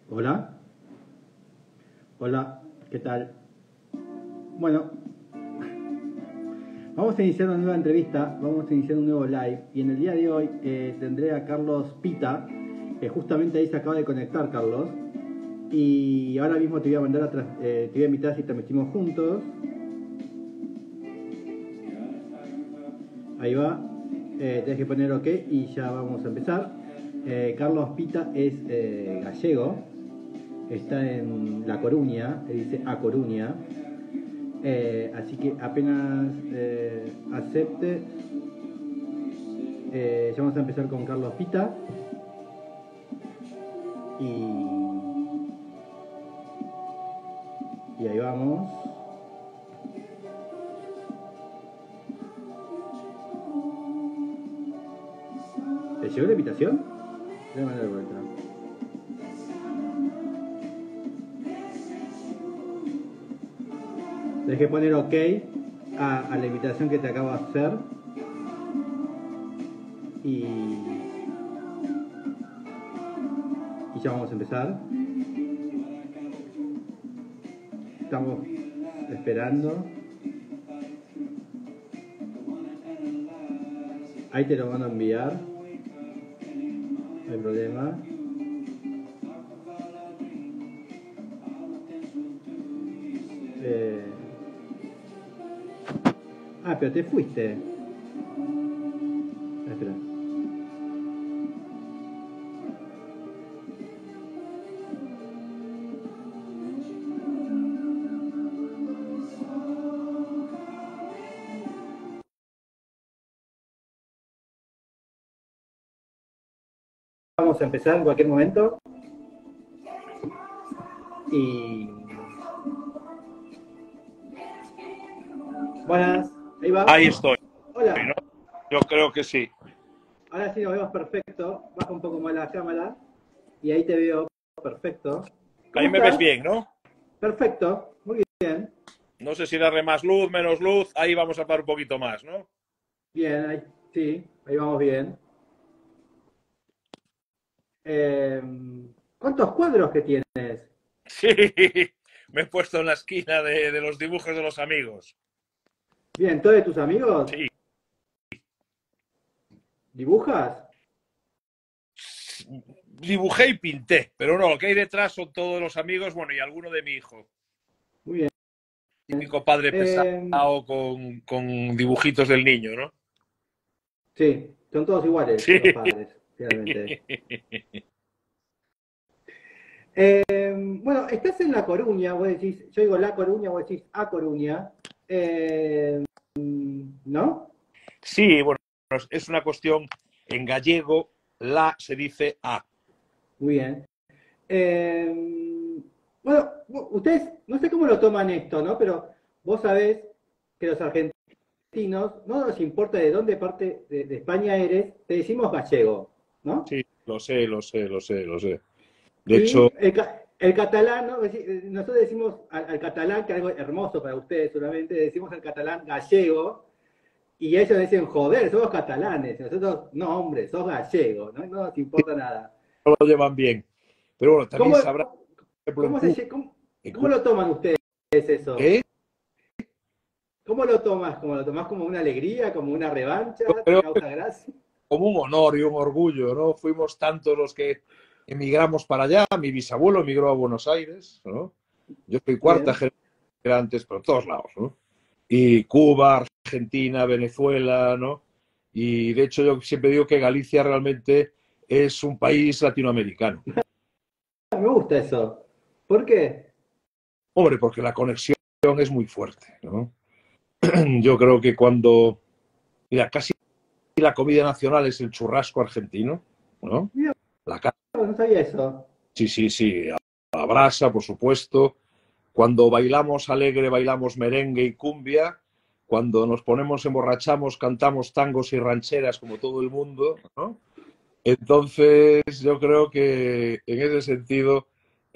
Hola, hola, ¿qué tal? Bueno, vamos a iniciar una nueva entrevista, vamos a iniciar un nuevo live y en el día de hoy tendré a Carlos Pita, que justamente ahí se acaba de conectar Carlos, y ahora mismo te voy a mandar te voy a invitar si transmitimos juntos. Ahí va, tienes que poner OK y ya vamos a empezar. Carlos Pita es gallego, está en La Coruña, se dice A Coruña. Así que apenas acepte, ya vamos a empezar con Carlos Pita y ahí vamos. ¿Te llegó la invitación? Voy a mandar de vuelta. Tienes que poner OK a la invitación que te acabo de hacer y ya vamos a empezar. Estamos esperando. Ahí te lo van a enviar. No hay problema. Pero te fuiste. Espera. Vamos a empezar en cualquier momento. Y buenas, ahí va. Ahí estoy, Hola. ¿no? Yo creo que sí. Ahora sí nos vemos perfecto. Baja un poco más la cámara y ahí te veo perfecto. Ahí ¿Cómo me ves estás? bien, ¿no? Perfecto, muy bien. No sé si darle más luz, menos luz. Ahí vamos a dar un poquito más, ¿no? Bien, ahí, sí, ahí vamos bien. Eh, ¿Cuántos cuadros que tienes? Sí, me he puesto en la esquina de los dibujos de los amigos. Bien, ¿todos tus amigos? Sí, ¿Dibujas? dibujé y pinté, pero no, lo que hay detrás son todos los amigos, bueno, y alguno de mi hijo. Muy bien. Típico padre pesado Eh, con dibujitos del niño, ¿no? sí, son todos iguales Sí. los padres, realmente. Bueno, estás en La Coruña, vos decís, yo digo La Coruña, vos decís A Coruña, eh, ¿no? Sí, bueno, es una cuestión en gallego, la se dice a. Muy bien. Bueno, ustedes, no sé cómo lo toman esto, ¿no? Pero vos sabés que los argentinos, no nos importa de dónde parte de España eres, te decimos gallego, ¿no? Sí, lo sé, lo sé, lo sé, lo sé. De hecho, Y el catalán, ¿no? Nosotros decimos al catalán, que es algo hermoso para ustedes solamente, decimos al catalán gallego, y ellos dicen, joder, somos catalanes. Nosotros, no, hombre, sos gallego, ¿no? No nos importa nada. no lo llevan bien. Pero bueno, también ¿Cómo, sabrá, por ejemplo, cómo, En cómo Cuba, lo toman ustedes eso? ¿eh? ¿Cómo lo tomas? ¿Cómo lo tomás como una alegría, como una revancha? Yo ¿Te creo que causa gracia? como un honor y un orgullo, ¿no? Fuimos tantos los que emigramos para allá. Mi bisabuelo emigró a Buenos Aires, ¿no? Yo soy cuarta Bien. generación antes, por todos lados, ¿no? Y Cuba, Argentina, Venezuela, ¿no? Y de hecho yo siempre digo que Galicia realmente es un país latinoamericano. Me gusta eso. ¿Por qué? Hombre, porque la conexión es muy fuerte, ¿no? Yo creo que cuando, mira, casi la comida nacional es el churrasco argentino, ¿no? Mira, La no sabía eso. sí, sí, sí, a la brasa, por supuesto. Cuando bailamos alegre, bailamos merengue y cumbia. Cuando nos ponemos, emborrachamos, cantamos tangos y rancheras como todo el mundo, ¿no? Entonces, yo creo que en ese sentido,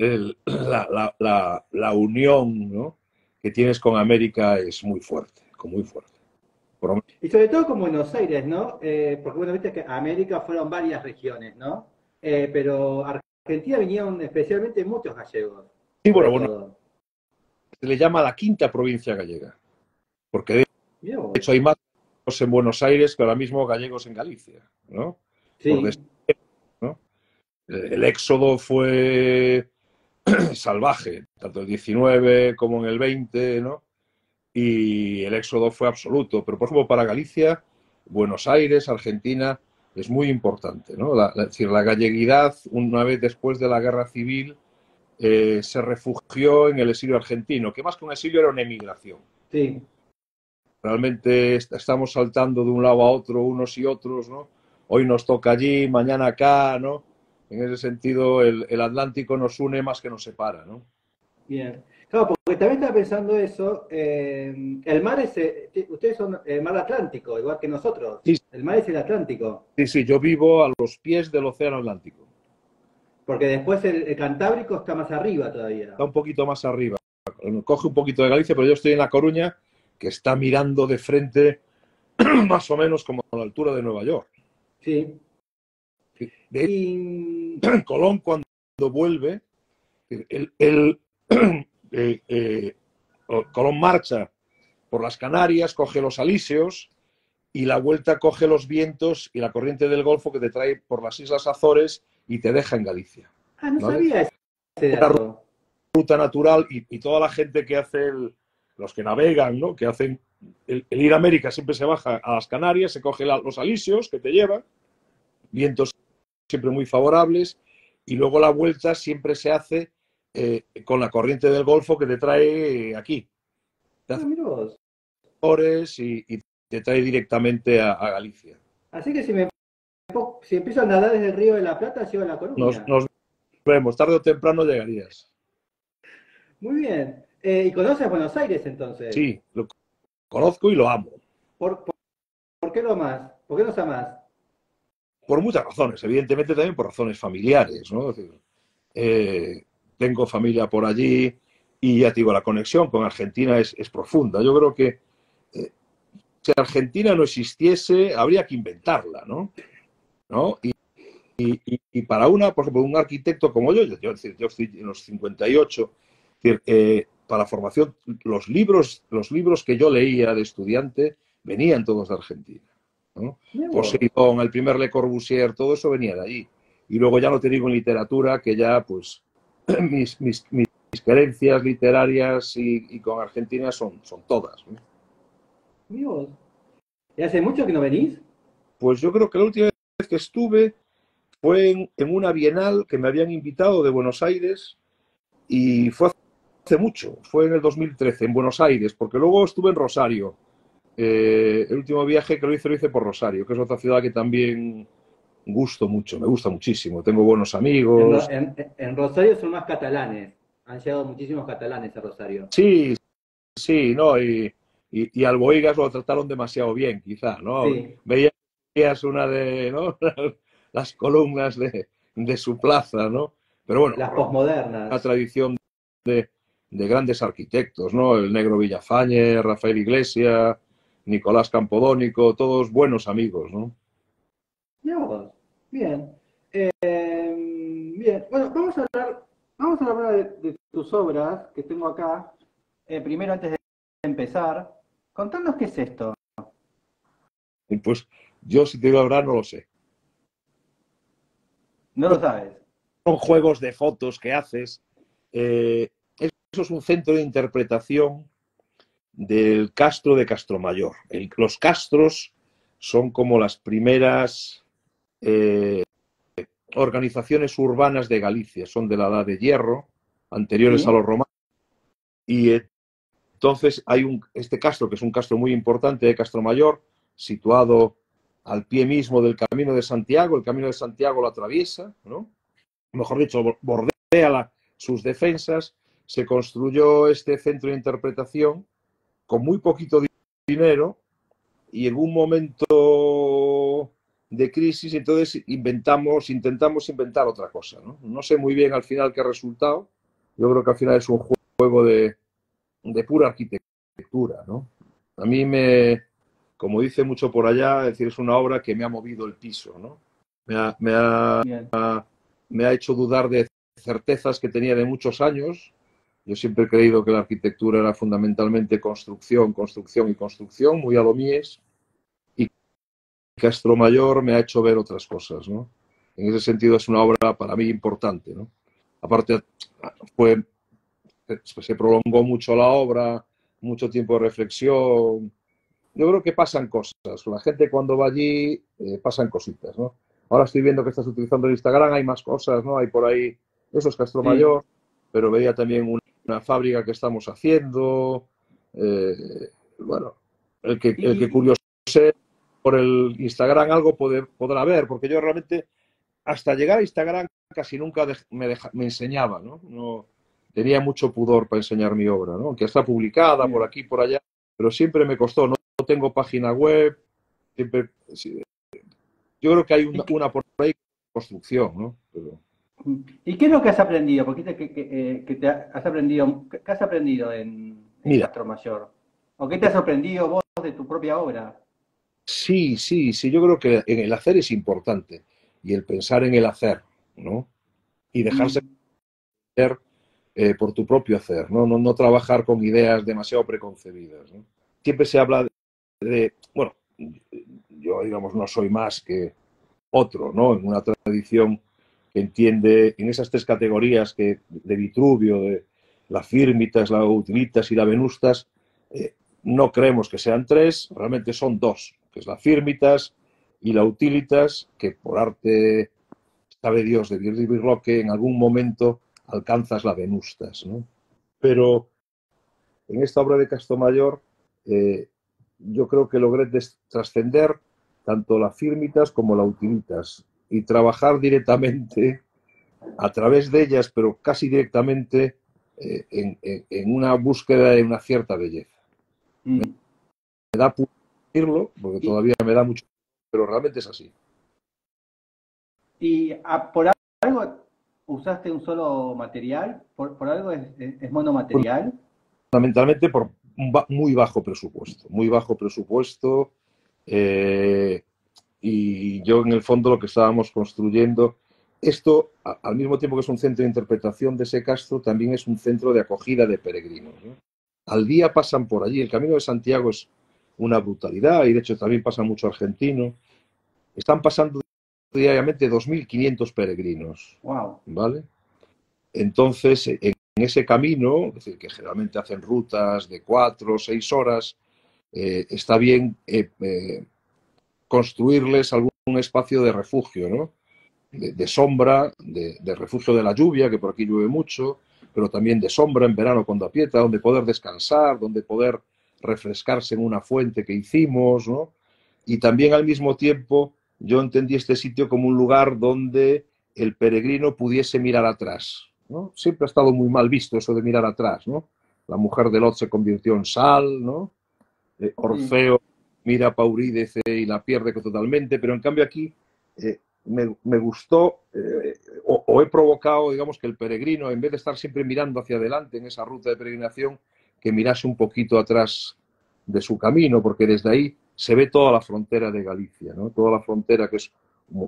la unión, ¿no?, que tienes con América es muy fuerte, muy fuerte. Por, Y sobre todo con Buenos Aires, ¿no? Porque bueno, viste que América fueron varias regiones, ¿no? Pero Argentina vinieron especialmente muchos gallegos. Sí, Sobre bueno, todo. se le llama la quinta provincia gallega, porque de Mirá vos. hecho hay más gallegos en Buenos Aires que ahora mismo gallegos en Galicia, ¿no? Por Sí. ¿no? El éxodo fue salvaje, tanto el 19 como en el 20, ¿no? Y el éxodo fue absoluto. Pero, por ejemplo, para Galicia, Buenos Aires, Argentina, es muy importante, ¿no? Es decir, la galleguidad, una vez después de la guerra civil, se refugió en el exilio argentino, que más que un exilio era una emigración. Sí. Realmente estamos saltando de un lado a otro, unos y otros, ¿no? Hoy nos toca allí, mañana acá, ¿no? En ese sentido, el Atlántico nos une más que nos separa, ¿no? Bien. Claro, porque también estaba pensando eso. El mar es, ustedes son el mar Atlántico, igual que nosotros. Sí, El mar es el Atlántico. sí, sí, yo vivo a los pies del Océano Atlántico. Porque después el Cantábrico está más arriba todavía. Está un poquito más arriba. Coge un poquito de Galicia, pero yo estoy en La Coruña, que está mirando de frente más o menos como a la altura de Nueva York. Sí. De Y. hecho, Colón, cuando vuelve, él Colón marcha por las Canarias, coge los Alíseos y la vuelta coge los vientos y la corriente del Golfo que te trae por las Islas Azores y te deja en Galicia. Ah, no ¿Vale? sabía ese Una dato. ruta natural y toda la gente que hace, los que navegan, ¿no? Que hacen el ir a América siempre se baja a las Canarias, se coge los Alíseos que te llevan, vientos siempre muy favorables, y luego la vuelta siempre se hace con la corriente del Golfo que te trae aquí. Te hace Mira vos. Azores y te trae directamente a Galicia. Así que si empiezo a nadar desde el Río de la Plata, llego a La Coruña. Nos vemos, tarde o temprano llegarías. Muy bien. ¿Y conoces Buenos Aires entonces? Sí, lo conozco y lo amo. ¿Por, por, por qué lo más? ¿Por qué no está más? Por muchas razones, evidentemente también por razones familiares, ¿no? Es decir, tengo familia por allí y ya te digo, la conexión con Argentina es profunda. Yo creo que si Argentina no existiese, habría que inventarla, ¿no? ¿No? Y para por ejemplo, un arquitecto como yo estoy en los 58, es decir, para la formación, los libros que yo leía de estudiante venían todos de Argentina, ¿no? Poseidón, el primer Le Corbusier, todo eso venía de allí. Y luego ya no te digo en literatura, que ya pues mis creencias literarias y con Argentina son todas, ¿no? Amigos. ¿Y hace mucho que no venís? Pues yo creo que la última vez que estuve fue en una bienal que me habían invitado de Buenos Aires y fue hace mucho, fue en el 2013 en Buenos Aires, porque luego estuve en Rosario. El último viaje que lo hice por Rosario, que es otra ciudad que también gusto mucho, me gusta muchísimo. Tengo buenos amigos. En Rosario son más catalanes. Han llegado muchísimos catalanes a Rosario. Sí, sí, ¿no? Y al Bohigas lo trataron demasiado bien, quizá, ¿no? Sí. Veías una de, ¿no? Las columnas de su plaza, ¿no? Pero bueno, Las una posmodernas. tradición de grandes arquitectos, ¿no? El Negro Villafañe, Rafael Iglesia, Nicolás Campodónico, todos buenos amigos, ¿no? Mirá. Bien. Bien. Bueno, vamos a hablar de tus obras que tengo acá. Primero, antes de empezar, contanos qué es esto. Y pues yo, si te digo la verdad, no lo sé. No lo sabes. Son juegos de fotos que haces. Eso es un centro de interpretación del Castro de Castromayor. Los castros son como las primeras organizaciones urbanas de Galicia, son de la Edad de Hierro, anteriores a ¿Sí? los romanos, y entonces hay este castro, que es un castro muy importante de Castromayor, situado al pie mismo del Camino de Santiago. El Camino de Santiago lo atraviesa, ¿no? Mejor dicho, bordea sus defensas. Se construyó este centro de interpretación con muy poquito dinero y en un momento de crisis, entonces intentamos inventar otra cosa, ¿no? No sé muy bien al final qué resultado. Yo creo que al final es un juego de pura arquitectura, ¿no? A mí como dice mucho por allá, es decir, es una obra que me ha movido el piso, ¿no? Me ha Bien. me ha hecho dudar de certezas que tenía de muchos años. Yo siempre he creído que la arquitectura era fundamentalmente construcción, construcción y construcción, muy a lo mies, y Castromayor me ha hecho ver otras cosas, ¿no? En ese sentido es una obra para mí importante, ¿no? Aparte, fue, se prolongó mucho la obra, mucho tiempo de reflexión. Yo creo que pasan cosas. La gente cuando va allí pasan cositas, ¿no? Ahora estoy viendo que estás utilizando el Instagram, hay más cosas, ¿no? Hay por ahí, eso es Sí. Castromayor, pero veía también una fábrica que estamos haciendo. Bueno, el que Y, curiosee por el Instagram algo podrá ver, porque yo realmente hasta llegar a Instagram casi nunca me enseñaba, ¿no? No tenía mucho pudor para enseñar mi obra, ¿no? Aunque está publicada por bien. aquí por allá, pero siempre me costó. No tengo página web, siempre, sí, yo creo que hay ¿Y, una por ahí construcción, ¿no? Pero, ¿Y qué es lo que has aprendido? Porque que has aprendido, ¿qué has aprendido en mira, Castro Mayor? ¿O qué te ha sorprendido vos de tu propia obra? sí, yo creo que en el hacer es importante y el pensar en el hacer, ¿no? Y dejarse Mm, hacer por tu propio hacer, ¿no? No trabajar con ideas demasiado preconcebidas, ¿no? Siempre se habla bueno, yo digamos no soy más que otro, ¿no? En una tradición que entiende en esas tres categorías que de Vitruvio, de la firmitas, la utilitas y la venustas, no creemos que sean tres, realmente son dos, que es la firmitas y la utilitas, que por arte, sabe Dios, de vivirlo, que en algún momento alcanzas la venustas, ¿no? Pero en esta obra de Castomayor, eh, yo creo que logré trascender tanto la firmitas como la utilitas y trabajar directamente a través de ellas, pero casi directamente en una búsqueda de una cierta belleza. mm. Me da puro decirlo, porque ¿Y, todavía me da mucho, pero realmente es así. por algo usaste un solo material? ¿Por algo es monomaterial? Fundamentalmente por un muy bajo presupuesto, eh, y yo en el fondo lo que estábamos construyendo, esto al mismo tiempo que es un centro de interpretación de ese castro, también es un centro de acogida de peregrinos, ¿no? Al día pasan por allí, el Camino de Santiago es una brutalidad y de hecho también pasa mucho argentino, están pasando diariamente 2.500 peregrinos, Wow. ¿vale? Entonces, en ese camino, es decir, que generalmente hacen rutas de 4 o 6 horas, está bien construirles algún espacio de refugio, ¿no? De sombra, de refugio de la lluvia, que por aquí llueve mucho, pero también de sombra en verano cuando aprieta, donde poder descansar, donde poder refrescarse en una fuente que hicimos, ¿no? Y también al mismo tiempo yo entendí este sitio como un lugar donde el peregrino pudiese mirar atrás, ¿no? Siempre ha estado muy mal visto eso de mirar atrás, ¿no? La mujer de Lot se convirtió en sal, ¿no? Sí. Orfeo mira a Paurídece y la pierde totalmente, pero en cambio aquí me gustó o he provocado, digamos, que el peregrino, en vez de estar siempre mirando hacia adelante en esa ruta de peregrinación, que mirase un poquito atrás de su camino, porque desde ahí se ve toda la frontera de Galicia, ¿no? Toda la frontera que es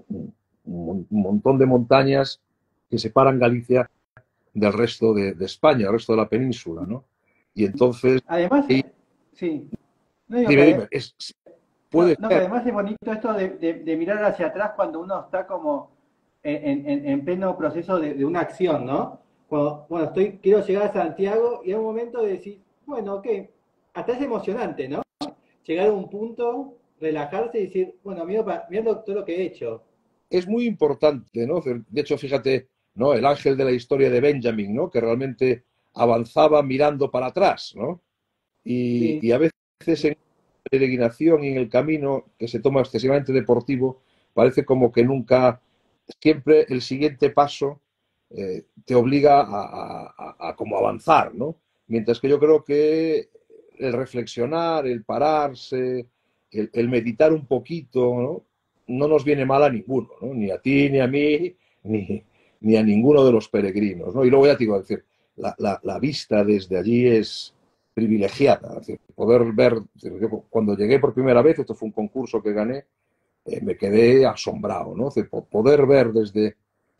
un montón de montañas que separan Galicia del resto de España, del resto de la península, ¿no? Y entonces, Además, ahí, sí. No digo dime, no, puede no, que ser, además es bonito esto de mirar hacia atrás cuando uno está como en pleno proceso de una acción, ¿no? Cuando, bueno, quiero llegar a Santiago y hay un momento de decir, bueno, ok, hasta es emocionante, ¿no? Llegar a un punto, relajarse y decir, bueno, mira todo lo que he hecho. es muy importante, ¿no? De hecho, fíjate, ¿no? El ángel de la historia de Benjamin, ¿no? Que realmente avanzaba mirando para atrás, ¿no? Sí, Y a veces en la peregrinación y en el camino que se toma excesivamente deportivo, parece como que nunca, siempre el siguiente paso te obliga a como avanzar, ¿no? Mientras que yo creo que el reflexionar, el pararse, el meditar un poquito, ¿no? No nos viene mal a ninguno, ¿no? Ni a ti, ni a mí, ni a ninguno de los peregrinos, ¿no? Y luego ya te digo, es decir, la vista desde allí es privilegiada, es decir, poder ver, yo cuando llegué por primera vez, esto fue un concurso que gané, me quedé asombrado, ¿no? Es decir, poder ver desde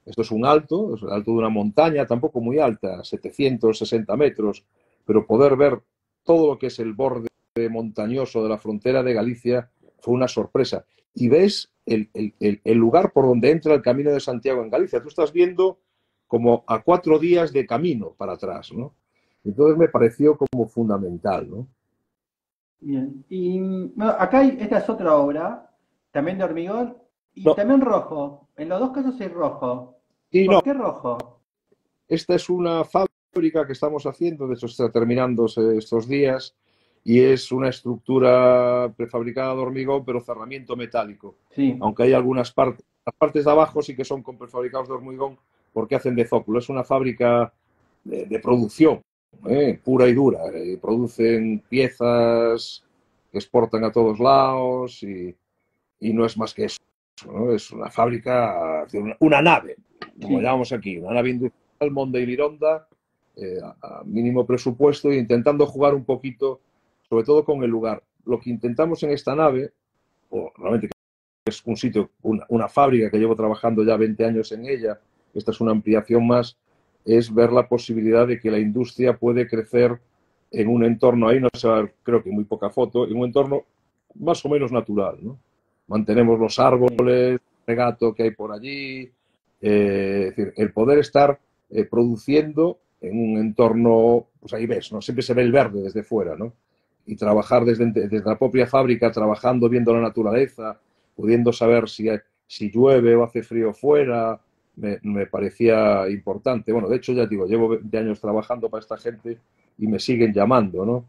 Esto es un alto, es el alto de una montaña, tampoco muy alta, 760 metros, pero poder ver todo lo que es el borde montañoso de la frontera de Galicia fue una sorpresa. Y ves el lugar por donde entra el Camino de Santiago en Galicia. Tú estás viendo como a 4 días de camino para atrás, ¿no? Entonces me pareció como fundamental, ¿no? Bien. Y bueno, acá esta es otra obra, también de hormigón, y No, también rojo. En los dos casos es rojo. y ¿Por no, qué rojo? esta es una fábrica que estamos haciendo, de hecho está terminándose estos días, y es una estructura prefabricada de hormigón, pero cerramiento metálico. Sí, Aunque hay algunas partes, las partes de abajo sí que son con prefabricados de hormigón porque hacen de zóculo. Es una fábrica de producción, pura y dura. Producen piezas que exportan a todos lados y no es más que eso, ¿no? Es una fábrica, una nave, como sí. llamamos aquí, una nave industrial, Monda y Lironda, a mínimo presupuesto e intentando jugar un poquito, sobre todo con el lugar. Lo que intentamos en esta nave, o realmente es un sitio, una fábrica que llevo trabajando ya 20 años en ella, esta es una ampliación más, es ver la posibilidad de que la industria puede crecer en un entorno, ahí no se va a ver, creo que muy poca foto, en un entorno más o menos natural, ¿no? Mantenemos los Sí. árboles, el regato que hay por allí, es decir, el poder estar produciendo en un entorno, pues ahí ves, ¿no? Siempre se ve el verde desde fuera, ¿no? Y trabajar desde la propia fábrica, trabajando, viendo la naturaleza, pudiendo saber si llueve o hace frío fuera, me parecía importante. Bueno, de hecho, ya digo, llevo 20 años trabajando para esta gente y me siguen llamando, ¿no?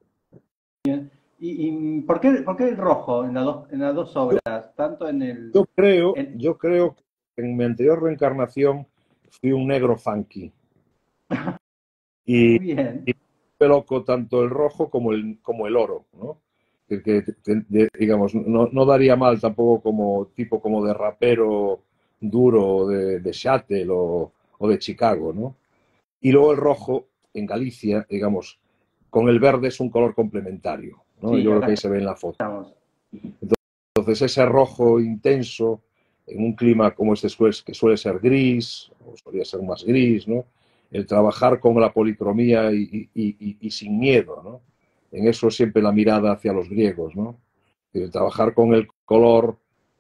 ¿Y por qué el rojo en las dos Yo, obras? Tanto en el... yo creo, en- yo creo que en mi anterior reencarnación fui un negro funky y, Bien, y me loco tanto el rojo como el oro, ¿no? Digamos, no daría mal tampoco como tipo como de rapero duro de Seattle o de Chicago, ¿no? Y luego el rojo en Galicia, digamos, con el verde es un color complementario, ¿no? sí, Yo creo que acá ahí se ve en la foto. estamos. Entonces ese rojo intenso en un clima como este que suele ser gris, o solía ser más gris, ¿no? El trabajar con la policromía y sin miedo, ¿no? En eso siempre la mirada hacia los griegos, ¿no? El trabajar con el color,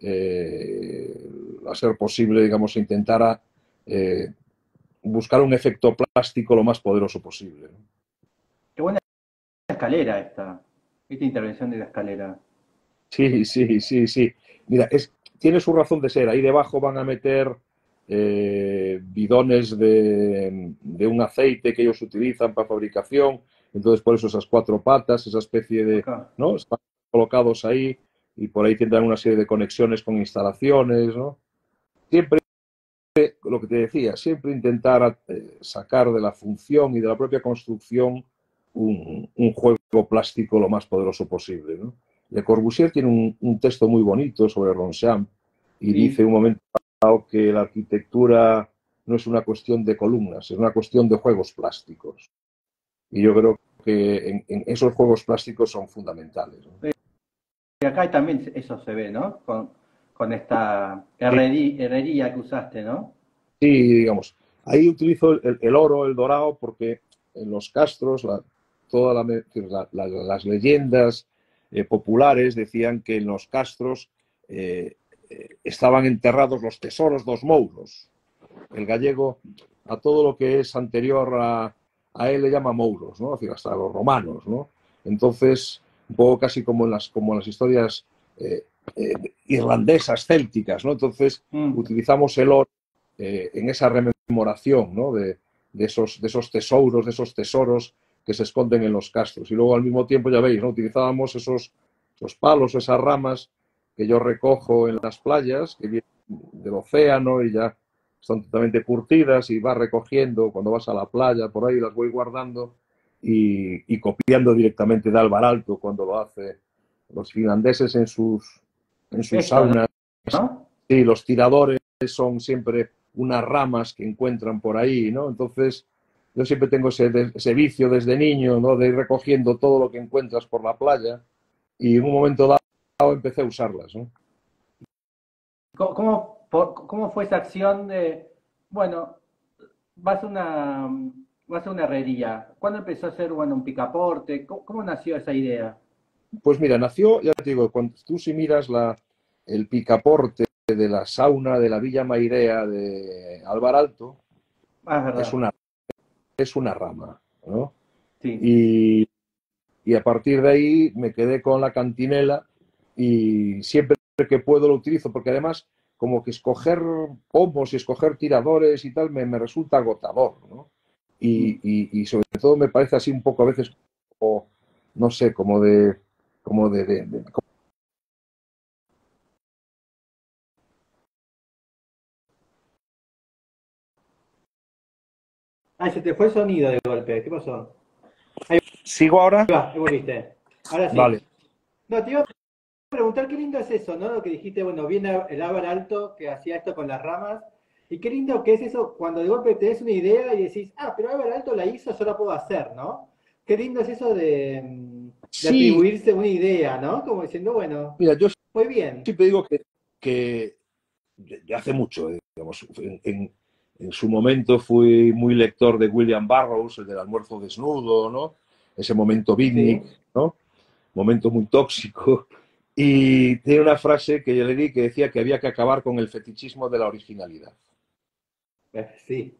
a ser posible, digamos, intentar eh, buscar un efecto plástico lo más poderoso posible, ¿no? Qué buena escalera esta intervención de la escalera. Sí, sí, sí, sí. Mira, tiene su razón de ser. Ahí debajo van a meter bidones de un aceite que ellos utilizan para fabricación. Entonces, por eso esas cuatro patas, esa especie de, Acá. ¿no? Están colocados ahí y por ahí tendrán una serie de conexiones con instalaciones, ¿no? Siempre, lo que te decía, siempre intentar sacar de la función y de la propia construcción un juego plástico lo más poderoso posible, ¿no? Le Corbusier tiene un texto muy bonito sobre Ronchamp y dice Sí. un momento que la arquitectura no es una cuestión de columnas, es una cuestión de juegos plásticos. Y yo creo que en esos juegos plásticos son fundamentales, ¿no? Y acá también eso se ve, ¿no? Con esta Sí, herrería que usaste, ¿no? sí, digamos, ahí utilizo el oro, el dorado, porque en los castros, las leyendas populares decían que en los castros eh, estaban enterrados los tesoros dos mouros. El gallego a todo lo que es anterior a él le llama mouros, ¿no? Es decir, hasta los romanos, ¿no? Entonces, un poco casi como en las historias eh, irlandesas, célticas, ¿no? Entonces, Mm. utilizamos el oro en esa rememoración, ¿no? De esos tesouros, de esos tesoros que se esconden en los castros. Y luego al mismo tiempo, ya veis, ¿no? Utilizábamos esos palos, esas ramas que yo recojo en las playas, que vienen del océano y ya están totalmente curtidas y vas recogiendo cuando vas a la playa, por ahí las voy guardando y copiando directamente de Alvar Alto cuando lo hace los finlandeses en sus Esto, saunas. ¿no? Sí, los tiradores son siempre unas ramas que encuentran por ahí, ¿no? Entonces, yo siempre tengo ese vicio desde niño, ¿no? De ir recogiendo todo lo que encuentras por la playa y en un momento dado empecé a usarlas, ¿no? ¿Cómo fue esa acción de bueno, vas a una, vas a una herrería. ¿Cuándo empezó a hacer, bueno, un picaporte? ¿Cómo nació esa idea? Pues mira, nació, ya te digo, cuando tú si miras el picaporte de la sauna de la Villa Mairea de Alvar Alto, Ah, es es verdad. una, es una rama, ¿no? Sí. Y, y a partir de ahí me quedé con la cantinela y siempre que puedo lo utilizo, porque además como que escoger pomos y escoger tiradores y tal me resulta agotador, ¿no? Mm. Y sobre todo me parece así un poco a veces como, no sé, como de Ay, se te fue el sonido de golpe. ¿Qué pasó? Ahí ¿Sigo ahora? va, ahí volviste. Ahora sí. Vale. No, te iba a preguntar qué lindo es eso, ¿no? Lo que dijiste, bueno, viene el Álvaro Alto que hacía esto con las ramas. Y qué lindo que es eso cuando de golpe te des una idea y decís, ah, pero Álvaro Alto la hizo, yo la puedo hacer, ¿no? Qué lindo es eso de Sí, atribuirse una idea, ¿no? Como diciendo, bueno, mira, yo muy bien. siempre digo que ya hace mucho, digamos, en su momento fui muy lector de William Burroughs, el del almuerzo desnudo, ¿no? Ese momento beatnik, Sí, ¿no? Momento muy tóxico. Y tiene una frase que yo le di que decía que había que acabar con el fetichismo de la originalidad. sí,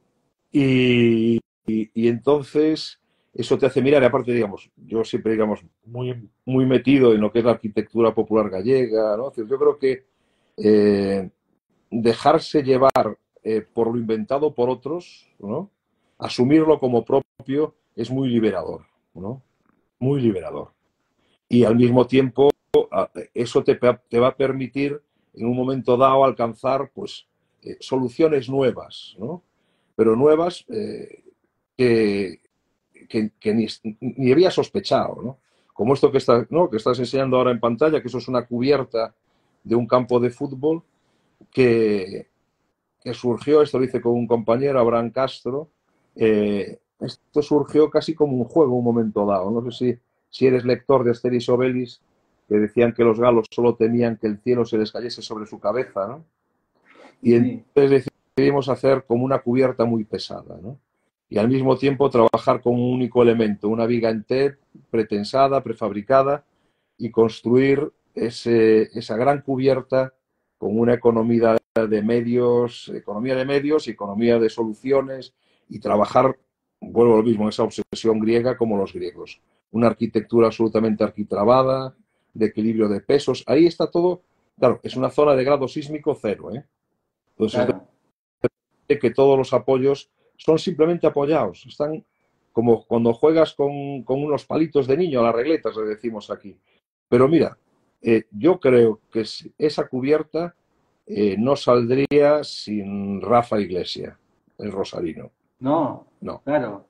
Y entonces eso te hace mirar, y aparte, digamos, yo siempre, digamos, muy metido en lo que es la arquitectura popular gallega, ¿no? Yo creo que eh, dejarse llevar por lo inventado por otros, ¿no? Asumirlo como propio es muy liberador, ¿no? Muy liberador. Y al mismo tiempo eso te va a permitir en un momento dado alcanzar pues soluciones nuevas, ¿no? Pero nuevas que, que ni, había sospechado, ¿no? Como esto ¿no? que estás enseñando ahora en pantalla, que eso es una cubierta de un campo de fútbol que, que surgió, esto lo hice con un compañero, Abraham Castro, esto surgió casi como un juego en un momento dado. No sé si eres lector de Asterix Obelix, que decían que los galos solo temían que el cielo se les cayese sobre su cabeza, ¿no? Y sí. entonces decidimos hacer como una cubierta muy pesada, ¿no? Y al mismo tiempo trabajar con un único elemento, una viga en TED pretensada, prefabricada, y construir esa gran cubierta con una economía de medios y economía de soluciones y trabajar, vuelvo a lo mismo, esa obsesión griega como los griegos. Una arquitectura absolutamente arquitrabada, de equilibrio de pesos. Ahí está todo, claro, es una zona de grado sísmico cero, ¿eh? Entonces, Claro. es que todos los apoyos son simplemente apoyados. Están como cuando juegas con unos palitos de niño, a las regletas, le decimos aquí. Pero mira, yo creo que esa cubierta no saldría sin Rafa Iglesia, el rosarino. No, No. claro.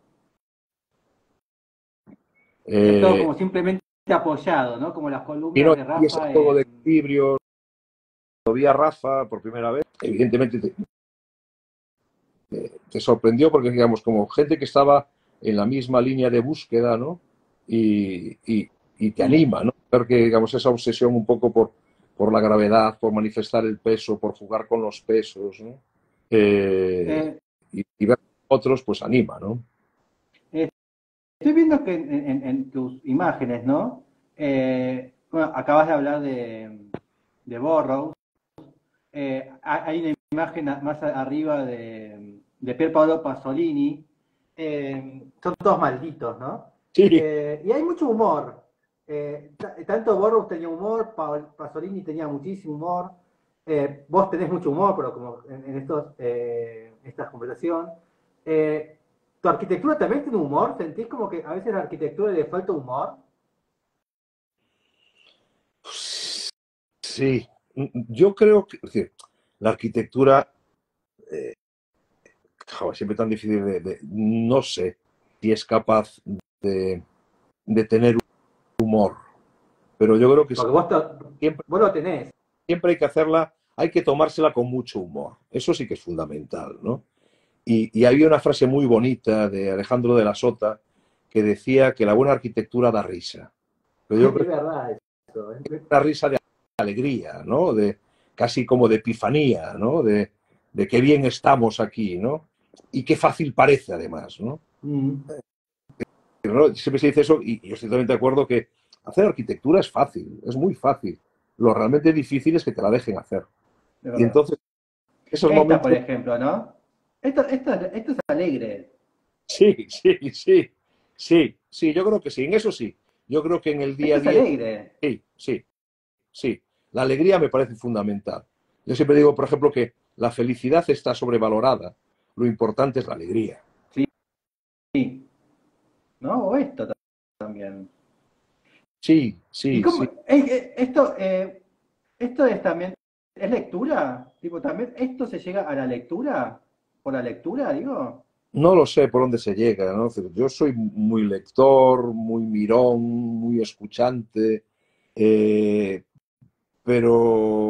Es todo Eh, como simplemente apoyado, ¿no? Como las y, columnas no, de y ese Rafa juego de en... equilibrio, lo vi a Rafa por primera vez, evidentemente te sorprendió porque, digamos, como gente que estaba en la misma línea de búsqueda, ¿no? Y te Mm. anima, ¿no? Ver que, digamos, esa obsesión un poco por la gravedad, por manifestar el peso, por jugar con los pesos, ¿no? Eh, Eh, y ver otros, pues anima, ¿no? eh, Estoy viendo que en tus imágenes, ¿no? Bueno, acabas de hablar de Burroughs. Hay una imagen más arriba de Pier Paolo Pasolini. Son todos malditos, ¿no? Sí, Y hay mucho humor. Tanto Burroughs tenía humor, Pasolini tenía muchísimo humor. Vos tenés mucho humor, pero como en esta conversación. ¿Tu arquitectura también tiene humor? ¿Sentís como que a veces a la arquitectura le falta humor? sí. Yo creo que, es decir, la arquitectura, joder, siempre tan difícil no sé si es capaz de, de tener humor, pero yo creo que Porque siempre vos lo tenés. siempre hay que hacerla, hay que tomársela con mucho humor. Eso sí que es fundamental, ¿no? Y había una frase muy bonita de Alejandro de la Sota que decía que la buena arquitectura da risa. Pero yo creo Es que verdad eso. es una risa de alegría, ¿no? De, casi como de epifanía, ¿no? de qué bien estamos aquí, ¿no? Y qué fácil parece, además, ¿no? ¿No? Siempre se dice eso y yo estoy totalmente de acuerdo que hacer arquitectura es fácil, es muy fácil. Lo realmente difícil es que te la dejen hacer. De Y verdad. entonces, esos Esta, por momentos, ejemplo, ¿no? Esto es alegre. sí, sí, sí, sí, sí, yo creo que sí, en eso sí. Yo creo que en el día Esto a es día, alegre. sí, sí, sí. La alegría me parece fundamental. Yo siempre digo, por ejemplo, que la felicidad está sobrevalorada. Lo importante es la alegría. Sí. ¿No? O esto también. Sí, ¿Y sí, cómo? sí. Esto es también, ¿es lectura? Tipo, también, ¿esto se llega a la lectura? ¿Por la lectura, digo? No lo sé por dónde se llega, ¿no? Yo soy muy lector, muy mirón, muy escuchante, eh, pero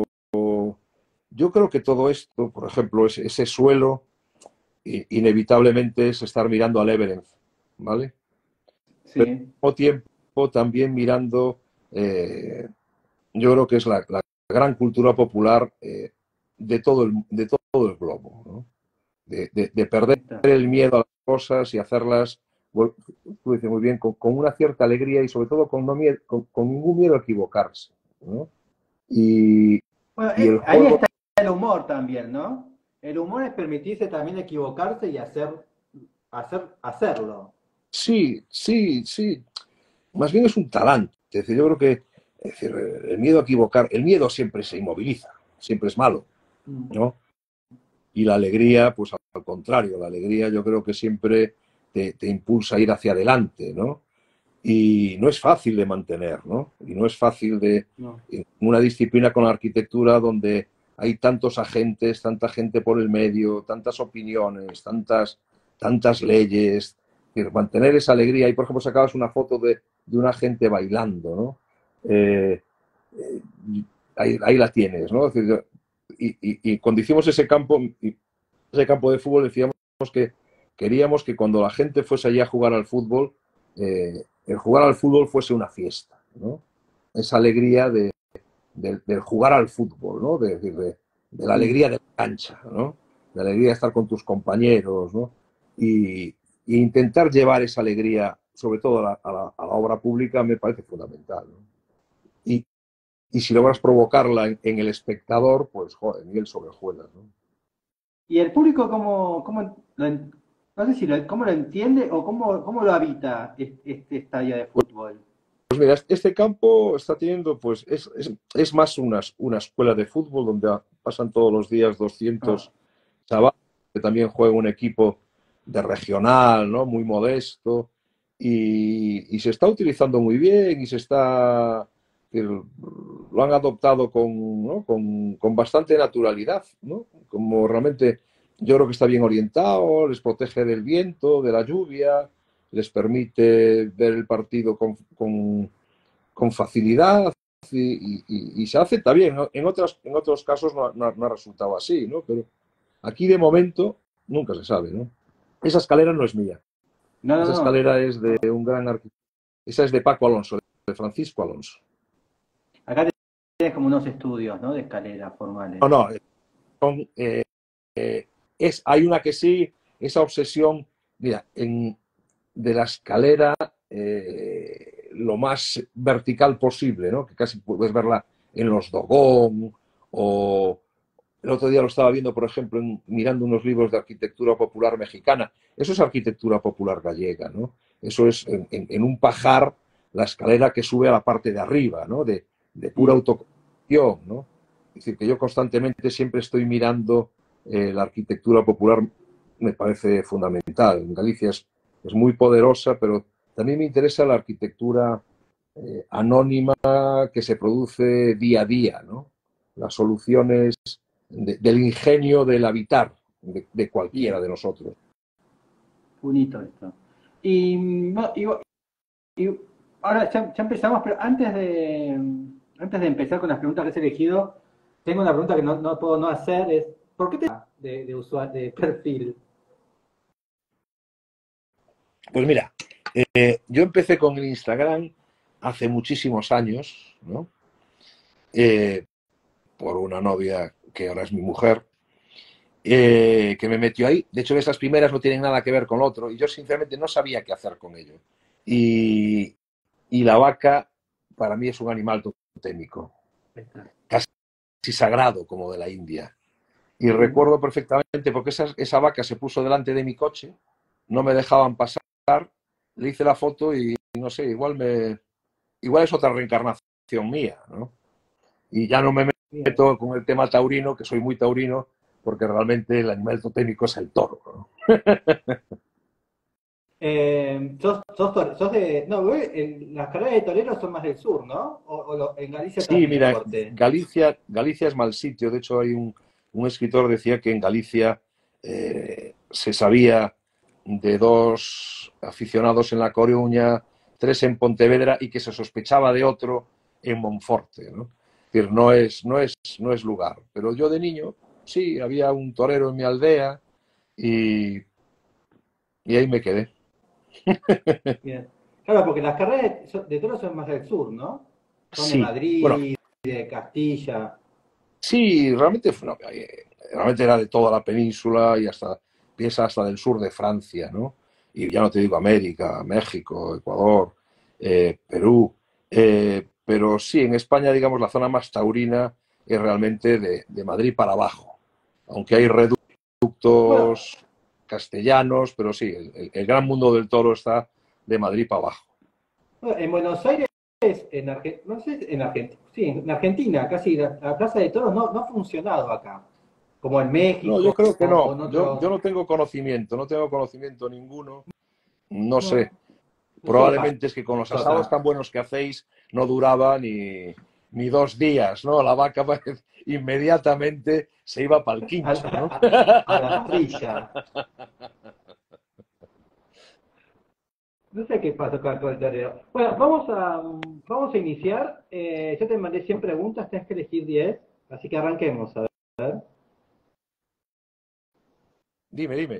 yo creo que todo esto, por ejemplo, ese suelo, inevitablemente es estar mirando al Everest, ¿vale? Pero Sí. al mismo tiempo también mirando, eh, yo creo que es la gran cultura popular de todo el globo, ¿no? De perder Está. el miedo a las cosas y hacerlas, tú dices muy bien, con una cierta alegría y sobre todo con, no miedo, con ningún miedo a equivocarse, ¿no? Y, Bueno, y el ahí juego, está el humor también, ¿no? El humor es permitirse también equivocarse y hacerlo. sí, sí, sí, más bien es un talante. Es decir, yo creo que es decir, el miedo a equivocar, el miedo siempre se inmoviliza, siempre es malo, Mm. ¿no? Y la alegría, pues al contrario, la alegría yo creo que siempre te impulsa a ir hacia adelante, ¿no? Y no es fácil de mantener, ¿no? Y no es fácil de No. en una disciplina con la arquitectura donde hay tantos agentes, tanta gente por el medio, tantas opiniones, tantas leyes. Es decir, mantener esa alegría. Y, por ejemplo, sacabas una foto de una gente bailando, ¿no? Eh, eh, ahí la tienes, ¿no? Es decir, y cuando hicimos ese campo de fútbol, decíamos que queríamos que cuando la gente fuese allí a jugar al fútbol, el jugar al fútbol fuese una fiesta, ¿no? Esa alegría del jugar al fútbol, ¿no? De la Sí. alegría de la cancha, ¿no? De la alegría de estar con tus compañeros, ¿no? Y intentar llevar esa alegría, sobre todo a la obra pública, me parece fundamental, ¿no? Y, y si logras provocarla en el espectador, pues, joder, miel sobre hojuelas, ¿no? ¿Y el público no sé si cómo lo entiende o cómo lo habita este estadio de fútbol? Pues mira, este campo está teniendo, pues es más una escuela de fútbol donde pasan todos los días Ah, 200 chavales, que también juega un equipo de regional, ¿no? Muy modesto, y se está utilizando muy bien y lo han adoptado ¿no? con bastante naturalidad, ¿no? Como realmente yo creo que está bien orientado, les protege del viento, de la lluvia, les permite ver el partido con facilidad y se acepta bien, ¿no? En otros casos no ha resultado así, ¿no? Pero aquí de momento nunca se sabe, ¿no? Esa escalera no es mía, no, no, esa no. escalera es de un gran arquitecto, esa es de Paco Alonso, de Francisco Alonso. Acá tenés como unos estudios, ¿no? De escalera formales. No, no, son, hay una que sí, esa obsesión, mira, de la escalera lo más vertical posible, ¿no? Que casi puedes verla en los Dogón o el otro día lo estaba viendo, por ejemplo, mirando unos libros de arquitectura popular mexicana. Eso es arquitectura popular gallega, ¿no? Eso es en un pajar la escalera que sube a la parte de arriba, ¿no? De pura Sí. autoconstrucción, ¿no? Es decir, que yo constantemente siempre estoy mirando la arquitectura popular, me parece fundamental. En Galicia es muy poderosa, pero también me interesa la arquitectura anónima que se produce día a día, ¿no? Las soluciones del ingenio del habitar de Sí. cualquiera de nosotros. Bonito esto. Y, no, y ahora ya empezamos, pero antes de empezar con las preguntas que has elegido, tengo una pregunta que no puedo no hacer, es ¿por qué te de usuario, de perfil? Pues mira, yo empecé con el Instagram hace muchísimos años, ¿no? Eh, por una novia que ahora es mi mujer, que me metió ahí. De hecho, esas primeras no tienen nada que ver con lo otro y yo sinceramente no sabía qué hacer con ello. Y, y la vaca para mí es un animal totémico, casi sagrado como de la India. Y recuerdo perfectamente porque esa vaca se puso delante de mi coche, no me dejaban pasar, le hice la foto y no sé, igual es otra reencarnación mía, ¿no? Y ya no me meto con el tema taurino, que soy muy taurino, porque realmente el animal totémico es el toro, ¿no? Sos de. No, las carreras de toreros son más del sur, ¿no? En Galicia Sí, también del mira, norte. Galicia es mal sitio. De hecho, hay un escritor decía que en Galicia se sabía de 2 aficionados en La Coruña, 3 en Pontevedra y que se sospechaba de otro en Monforte, ¿no? Es decir, no es lugar. Pero yo de niño, sí, había un torero en mi aldea y, y ahí me quedé. Bien. Claro, porque las carreras de toros son más del sur, ¿no? Son de Sí, bueno, Madrid, de Castilla. sí, realmente, no, realmente era de toda la península y piensa hasta del sur de Francia, ¿no? Y ya no te digo América, México, Ecuador, Perú. Pero sí, en España, digamos, la zona más taurina es realmente de Madrid para abajo. Aunque hay Bueno, reductos castellanos, pero sí, el gran mundo del toro está de Madrid para abajo. en Buenos Aires, no sé, en Argentina, sí, en Argentina, casi la Plaza de Toros no ha funcionado acá, como en No, yo México creo que o no. en Yo otros. no tengo conocimiento ninguno. No sé. No, eso le pasó Probablemente es que con los asados acá. tan buenos que hacéis no duraba ni 2 días, ¿no? La vaca inmediatamente se iba para el A quincho, ¿no? la, a la parrilla. No sé qué pasó con el toreo. Bueno, vamos a iniciar. Yo te mandé 100 preguntas, tienes que elegir 10, así que arranquemos. A ver. Dime, dime.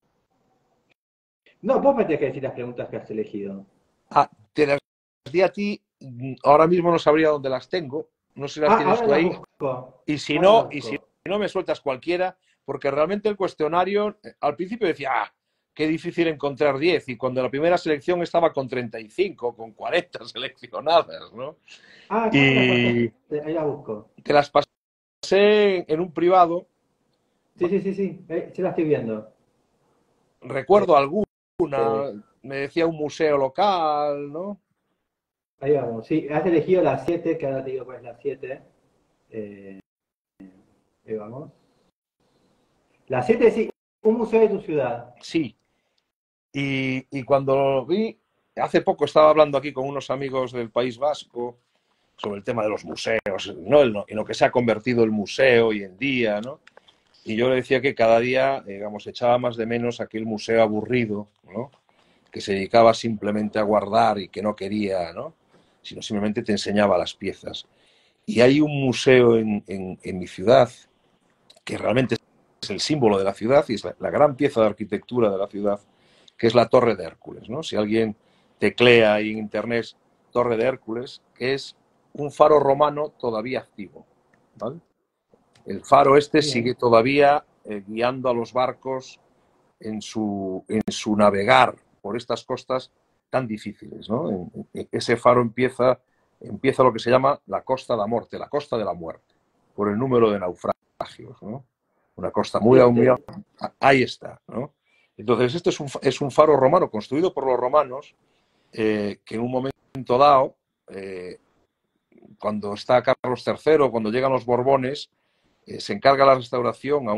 No, vos me tenés que decir las preguntas que has elegido. Ah, te las di a ti, ahora mismo no sabría dónde las tengo, no sé si las Ah, tienes ahora tú las ahí, busco. y si Ahora las no, y si busco. no me sueltas cualquiera, porque realmente el cuestionario, al principio decía, qué difícil encontrar 10 y cuando la primera selección estaba con 35 con 40 seleccionadas, ¿no? Ah, ¿cómo me las Y pasaste? Ahí las busco. te las pasé en un privado, Sí, sí, sí, sí. Sí la estoy viendo. recuerdo Eh, alguna, me decía un museo local, ¿no? Ahí vamos. Sí, has elegido las 7, que ahora te digo cuál es la 7. Eh, Ahí vamos. La 7 sí, un museo de tu ciudad. Sí. Y cuando lo vi, hace poco estaba hablando aquí con unos amigos del País Vasco sobre el tema de los museos, ¿no? En lo que se ha convertido el museo hoy en día, ¿no? Y yo le decía que cada día, digamos, echaba más de menos aquel museo aburrido, ¿no? Que se dedicaba simplemente a guardar y que no quería, ¿no? Sino simplemente te enseñaba las piezas. Y hay un museo en mi ciudad que realmente es el símbolo de la ciudad y es la gran pieza de arquitectura de la ciudad, que es la Torre de Hércules, ¿no? Si alguien teclea ahí en internet Torre de Hércules, que es un faro romano todavía activo, ¿vale? El faro este sigue Bien. todavía guiando a los barcos en su navegar por estas costas tan difíciles, ¿no? Ese faro empieza lo que se llama la Costa de la Muerte, la Costa de la Muerte, por el número de naufragios, ¿no? Una costa muy. Este, Ahí está, ¿no? Entonces, este es un faro romano construido por los romanos que en un momento dado, cuando está Carlos III, cuando llegan los Borbones, se encarga la restauración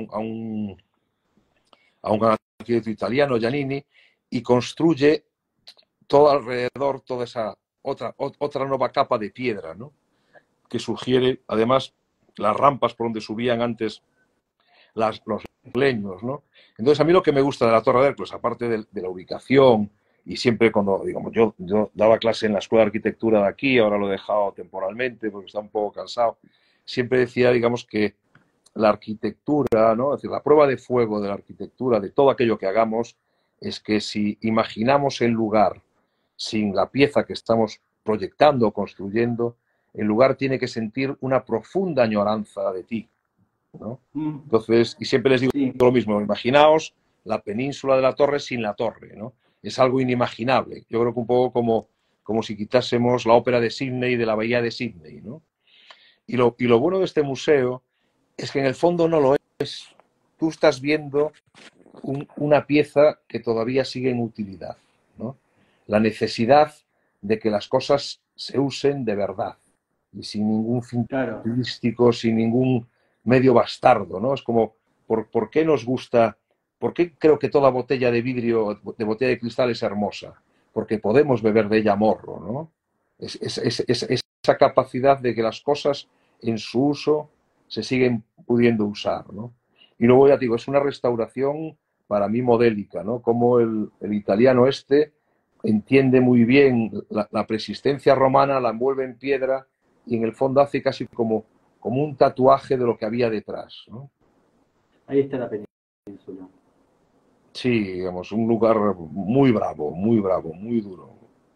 a un arquitecto italiano, Giannini, y construye todo alrededor, toda esa otra nueva capa de piedra, ¿no? Que sugiere, además, las rampas por donde subían antes los leños, ¿no? Entonces, a mí lo que me gusta de la Torre de Hércules, aparte de la ubicación, y siempre cuando, digamos, yo daba clase en la Escuela de Arquitectura de aquí, ahora lo he dejado temporalmente porque está un poco cansado, siempre decía, digamos, que la arquitectura, ¿no? Es decir, la prueba de fuego de la arquitectura, de todo aquello que hagamos, es que si imaginamos el lugar sin la pieza que estamos proyectando o construyendo, el lugar tiene que sentir una profunda añoranza de ti. ¿no? Entonces, y siempre les digo lo mismo, imaginaos la península de la Torre sin la torre, ¿no? Es algo inimaginable. Yo creo que un poco como si quitásemos la ópera de Sydney de la bahía de Sydney, ¿no? Y lo bueno de este museo es que en el fondo no lo es. Tú estás viendo una pieza que todavía sigue en utilidad, ¿no? La necesidad de que las cosas se usen de verdad y sin ningún fin turístico, sin ningún medio bastardo, ¿no? Es como, ¿por qué nos gusta? ¿Por qué creo que toda botella de vidrio, de botella de cristal es hermosa? Porque podemos beber de ella a morro, ¿no? Esa capacidad de que las cosas en su uso se siguen pudiendo usar, ¿no? Y luego ya digo, es una restauración para mí modélica, ¿no? Como el italiano este entiende muy bien la persistencia romana, la envuelve en piedra y en el fondo hace casi como un tatuaje de lo que había detrás, ¿no? Ahí está la península. Sí, digamos, un lugar muy bravo, muy duro.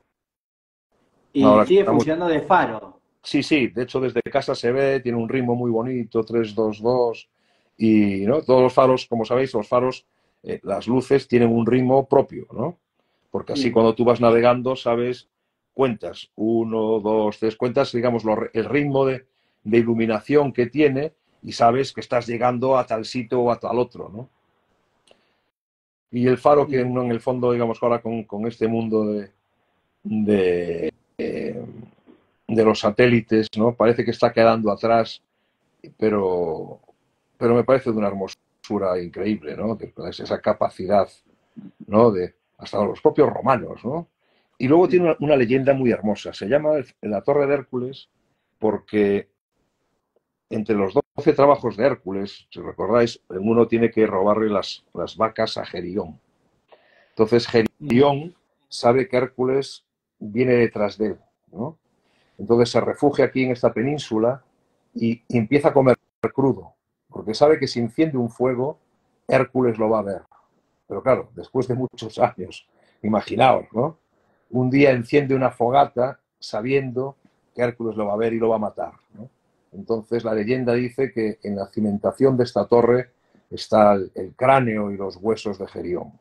Y Ahora sigue estamos... funcionando de faro. Sí, sí, de hecho desde casa se ve, tiene un ritmo muy bonito, 3-2-2, y ¿no? Todos los faros, como sabéis, los faros, las luces tienen un ritmo propio, ¿no? Porque así cuando tú vas navegando, sabes, cuentas, 1, 2, 3, cuentas, digamos, el ritmo de iluminación que tiene y sabes que estás llegando a tal sitio o a tal otro, ¿no? Y el faro que en el fondo, digamos, ahora con este mundo de, de los satélites, ¿no? Parece que está quedando atrás, pero me parece de una hermosura increíble, ¿no? Esa capacidad, ¿no? De hasta los propios romanos, ¿no? Y luego tiene una leyenda muy hermosa. Se llama la Torre de Hércules porque entre los 12 trabajos de Hércules, si recordáis, uno tiene que robarle las vacas a Gerión. Entonces Gerión sabe que Hércules viene detrás de él, ¿no? Entonces se refugia aquí en esta península y empieza a comer crudo, porque sabe que si enciende un fuego, Hércules lo va a ver. Pero claro, después de muchos años, imaginaos, ¿no? Un día enciende una fogata sabiendo que Hércules lo va a ver y lo va a matar, ¿no? Entonces la leyenda dice que en la cimentación de esta torre está el cráneo y los huesos de Gerión.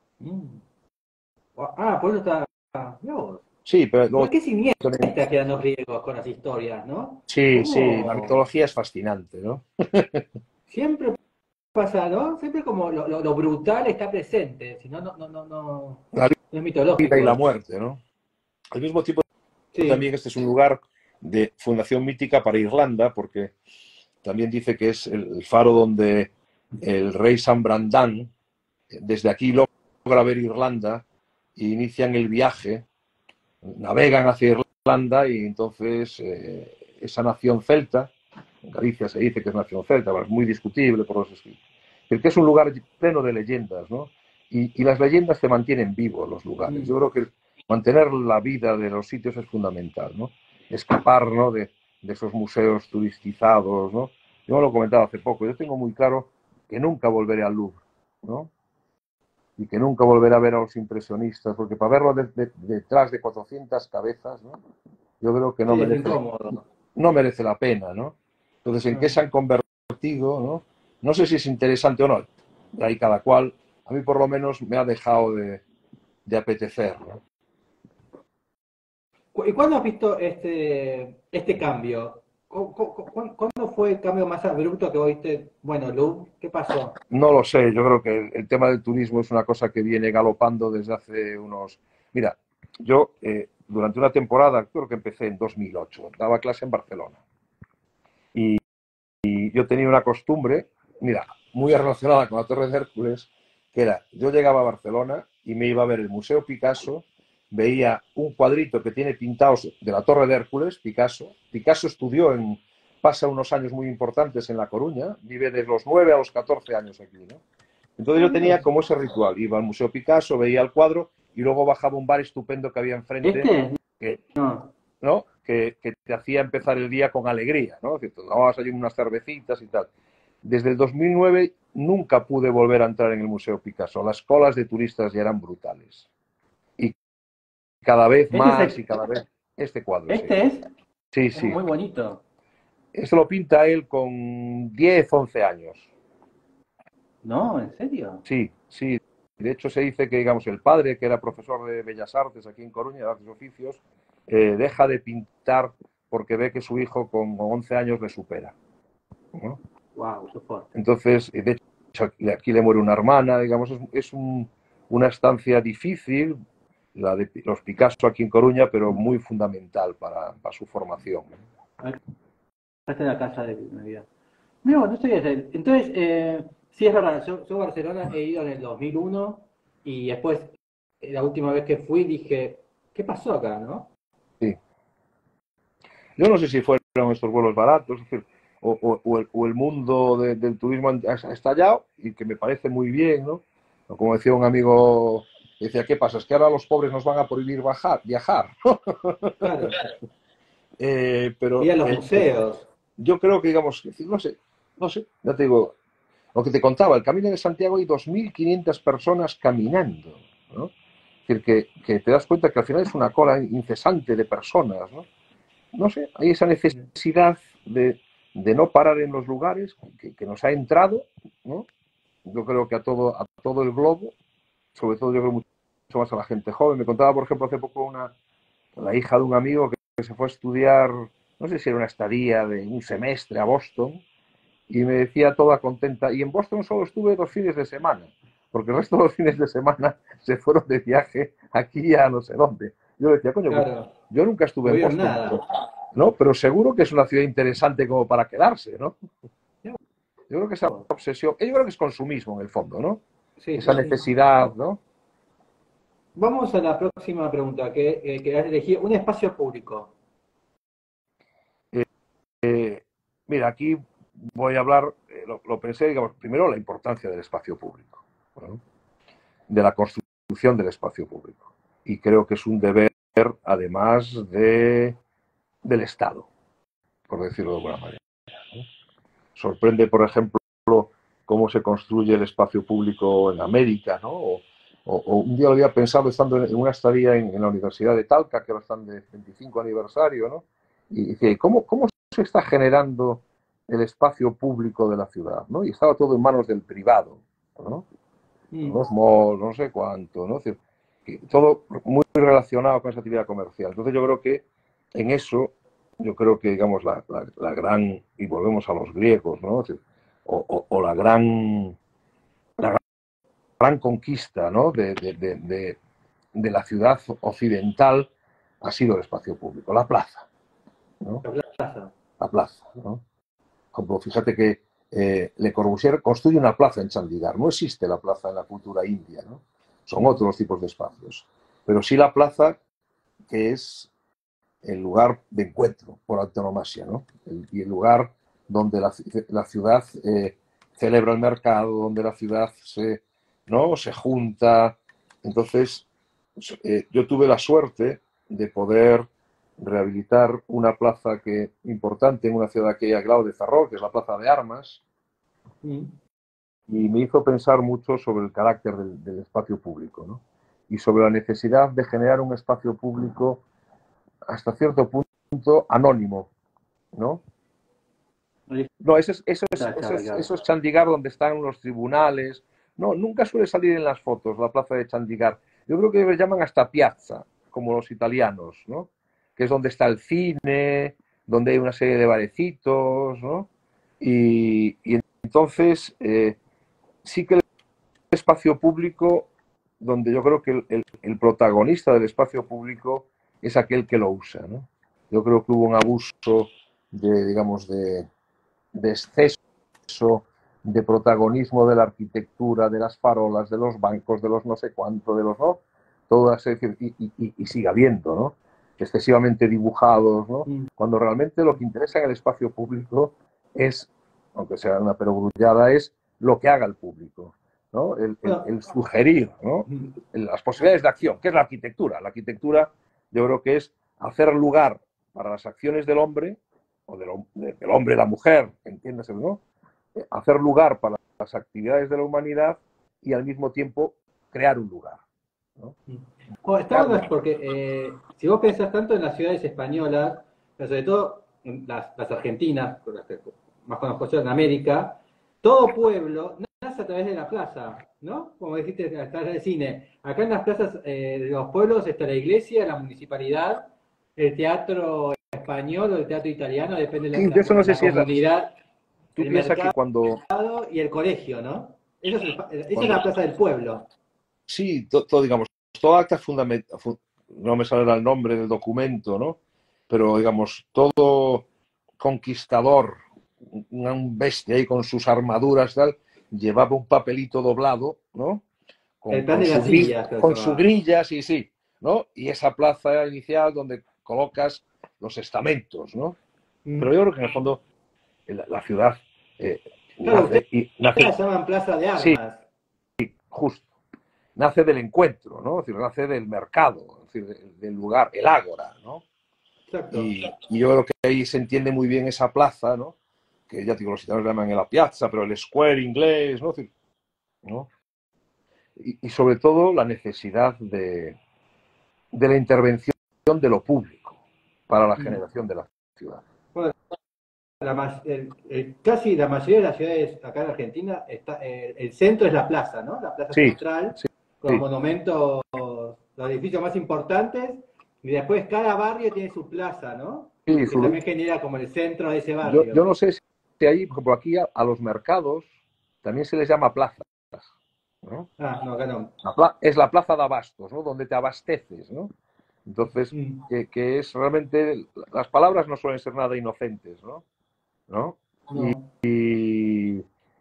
Por eso está... No. Sí, pero luego... ¿Por qué siniestra quedan los griegos con las historias, no? Sí, sí, la ¿Cómo? mitología es fascinante, ¿no? Siempre pasa, ¿no? Siempre como lo brutal está presente, si no, no La es vida y mitológico la eso. muerte, ¿no? Al mismo tiempo Sí. también este es un lugar de fundación mítica para Irlanda, porque también dice que es el faro donde el rey San Brandán, desde aquí logra ver Irlanda e inician el viaje, navegan hacia Irlanda y entonces esa nación celta, en Galicia se dice que es nación celta, pero es muy discutible por los escritos, pero que es un lugar pleno de leyendas, ¿no? Y las leyendas te mantienen vivos los lugares. Yo creo que mantener la vida de los sitios es fundamental, ¿no? Escapar, ¿no? de esos museos turistizados, ¿no? Yo lo comentaba hace poco, yo tengo muy claro que nunca volveré al Louvre, ¿no? Y que nunca volveré a ver a los impresionistas, porque para verlo detrás de 400 cabezas, ¿no? Yo creo que Sí, es incómodo. no merece la pena, ¿no? Entonces, ¿en qué se han convertido, no? No sé si es interesante o no, ahí cada cual, a mí por lo menos me ha dejado de apetecer, ¿no? ¿Y cuándo has visto este cambio? ¿Cuándo fue el cambio más abrupto que vos viste? Bueno, Lu, ¿qué pasó? No lo sé, yo creo que el tema del turismo es una cosa que viene galopando desde hace unos... Mira, yo durante una temporada, creo que empecé en 2008, daba clase en Barcelona. Y yo tenía una costumbre, mira, muy relacionada con la Torre de Hércules, que era, yo llegaba a Barcelona y me iba a ver el Museo Picasso, veía un cuadrito que tiene pintados de la Torre de Hércules, Picasso. Picasso pasa unos años muy importantes en La Coruña, vive desde los 9 a los 14 años aquí, ¿no? Entonces yo tenía como ese ritual, iba al Museo Picasso, veía el cuadro y luego bajaba a un bar estupendo que había enfrente, ¿Este? que, No. ¿no? Que te hacía empezar el día con alegría, ¿no? Que tomabas allí unas cervecitas y tal. Desde el 2009 nunca pude volver a entrar en el Museo Picasso. Las colas de turistas ya eran brutales. Y cada vez ¿Este es más y cada vez... Este cuadro, sí. ¿Este es? Sí, Es sí. muy bonito. Esto lo pinta él con 10, 11 años. No, ¿en serio? Sí, sí. De hecho, se dice que, digamos, el padre, que era profesor de Bellas Artes aquí en Coruña, de Artes y Oficios, deja de pintar porque ve que su hijo con 11 años le supera, ¿no? Wow, qué fuerte. Entonces, de hecho, aquí le muere una hermana, digamos, una estancia difícil, la de los Picasso aquí en Coruña, pero muy fundamental para su formación. Acá está la casa de Navidad. No, no sabía hacer. Entonces, sí es verdad, yo a Barcelona he ido en el 2001 y después, la última vez que fui dije, ¿qué pasó acá, no? Sí. Yo no sé si fueron estos vuelos baratos, es decir, o el mundo del turismo ha estallado, y que me parece muy bien, ¿no? O como decía un amigo, decía, ¿qué pasa? Es que ahora los pobres nos van a prohibir viajar. Claro. Ir Pero a los museos. yo creo que, digamos, no sé, ya te digo, lo que te contaba, el Camino de Santiago hay 2.500 personas caminando, ¿no? Es decir, que te das cuenta que al final es una cola incesante de personas, ¿no? No sé, hay esa necesidad de no parar en los lugares que nos ha entrado, ¿no? Yo creo que a todo el globo, sobre todo yo creo mucho más a la gente joven. Me contaba, por ejemplo, hace poco la hija de un amigo que se fue a estudiar, no sé si era una estadía de un semestre a Boston, y me decía toda contenta, y en Boston solo estuve 2 fines de semana, porque el resto de los fines de semana se fueron de viaje aquí a no sé dónde. Yo decía, coño, pues Claro. yo nunca estuve No en vieron Boston, nada. ¿no? Pero seguro que es una ciudad interesante como para quedarse, ¿no? Yo creo que esa obsesión, yo creo que es consumismo en el fondo, ¿no? Sí, Esa sí, sí. necesidad, ¿no? Vamos a la próxima pregunta, que has elegido un espacio público. Eh, Mira, aquí voy a hablar, lo pensé, digamos, primero la importancia del espacio público, ¿no? De la construcción del espacio público. Y creo que es un deber, además del Estado, por decirlo de alguna manera, ¿no? Sorprende, por ejemplo, cómo se construye el espacio público en América, ¿no? O un día lo había pensado estando en una estadía en la Universidad de Talca, que ahora están de 25 aniversario, ¿no? Y decía, ¿cómo se está generando el espacio público de la ciudad, ¿no? Y estaba todo en manos del privado, ¿no? Mm. Los malls, no sé cuánto, ¿no? Es decir, que todo muy relacionado con esa actividad comercial. Entonces yo creo que en eso, yo creo que, digamos, la gran, y volvemos a los griegos, ¿no? Es decir, o la gran conquista, ¿no? De la ciudad occidental ha sido el espacio público, la plaza, ¿no? La plaza. La plaza, ¿no? Como fíjate que Le Corbusier construye una plaza en Chandigarh. No existe la plaza en la cultura india, ¿no? Son otros tipos de espacios. Pero sí la plaza, que es el lugar de encuentro por antonomasia, ¿no? Y el lugar donde la ciudad celebra el mercado, donde la ciudad ¿no? se junta. Entonces, yo tuve la suerte de poder rehabilitar una plaza importante en una ciudad que hay al lado de Ferrol, que es la Plaza de Armas, Mm. y me hizo pensar mucho sobre el carácter del espacio público, ¿no? Y sobre la necesidad de generar un espacio público hasta cierto punto anónimo, ¿no? Ahí No, está la charla, claro. eso es Chandigarh, donde están los tribunales. No, nunca suele salir en las fotos la plaza de Chandigarh. Yo creo que le llaman hasta piazza, como los italianos, ¿no? Que es donde está el cine, donde hay una serie de barecitos, ¿no? Y entonces sí que el espacio público, donde yo creo que el protagonista del espacio público es aquel que lo usa, ¿no? Yo creo que hubo un abuso digamos, de exceso de protagonismo de la arquitectura, de las farolas, de los bancos, de los no sé cuánto, de los no, todas, y sigue habiendo, ¿no? Excesivamente dibujados, ¿no? Mm. Cuando realmente lo que interesa en el espacio público es, aunque sea una perogrullada, es lo que haga el público, ¿no? Bueno, El sugerir, ¿no? mm, Las posibilidades de acción, que es la arquitectura. La arquitectura yo creo que es hacer lugar para las acciones del hombre, o del hombre, la mujer, entiéndase, ¿no? Hacer lugar para las actividades de la humanidad y al mismo tiempo crear un lugar, ¿no? mm. Bueno, está Crear bueno un es porque si vos pensás tanto en las ciudades españolas, pero sobre todo las argentinas, las que más conozco yo en América, todo pueblo nace a través de la plaza, ¿no? Como dijiste, hasta el cine. Acá en las plazas de los pueblos está la iglesia, la municipalidad, el teatro español o el teatro italiano, depende de Sí, de eso no sé la si es la... comunidad, Tú el piensas que mercado cuando... y el colegio, ¿no? Esa es cuando la plaza del pueblo. sí, todo, digamos, todo acta fundamental, no me sale el nombre del documento, ¿no? Pero, digamos, todo conquistador, un bestia ahí con sus armaduras, tal, llevaba un papelito doblado, ¿no? El plan de las sillas, creo que se Con su llamaba. grilla, sí, sí, ¿no? Y esa plaza inicial donde colocas los estamentos, ¿no? Pero Mm. yo creo que en el fondo la ciudad eh, Claro, ustedes nace, la llaman plaza de sí, armas. justo, nace del encuentro, ¿no? Es decir, nace del mercado, es decir, del lugar, el ágora, ¿no? Exacto. Y yo creo que ahí se entiende muy bien esa plaza, ¿no? Que ya digo, los italianos llaman la piazza, pero el square inglés, ¿no? Es decir, ¿no? Y sobre todo la necesidad de la intervención de lo público para la Mm. generación de la ciudad. Bueno, casi la mayoría de las ciudades acá en Argentina, el centro es la plaza, ¿no? La plaza Sí, central, sí, con los sí. monumentos, los edificios más importantes, y después cada barrio tiene su plaza, ¿no? Sí, Que también genera como el centro de ese yo barrio. no sé si ahí, por ejemplo, aquí a los mercados también se les llama plazas, ¿no? Ah, no, acá no. Es la plaza de abastos, ¿no? Donde te abasteces, ¿no? Entonces, Mm. que es realmente, las palabras no suelen ser nada inocentes, ¿no? ¿No? No. Y,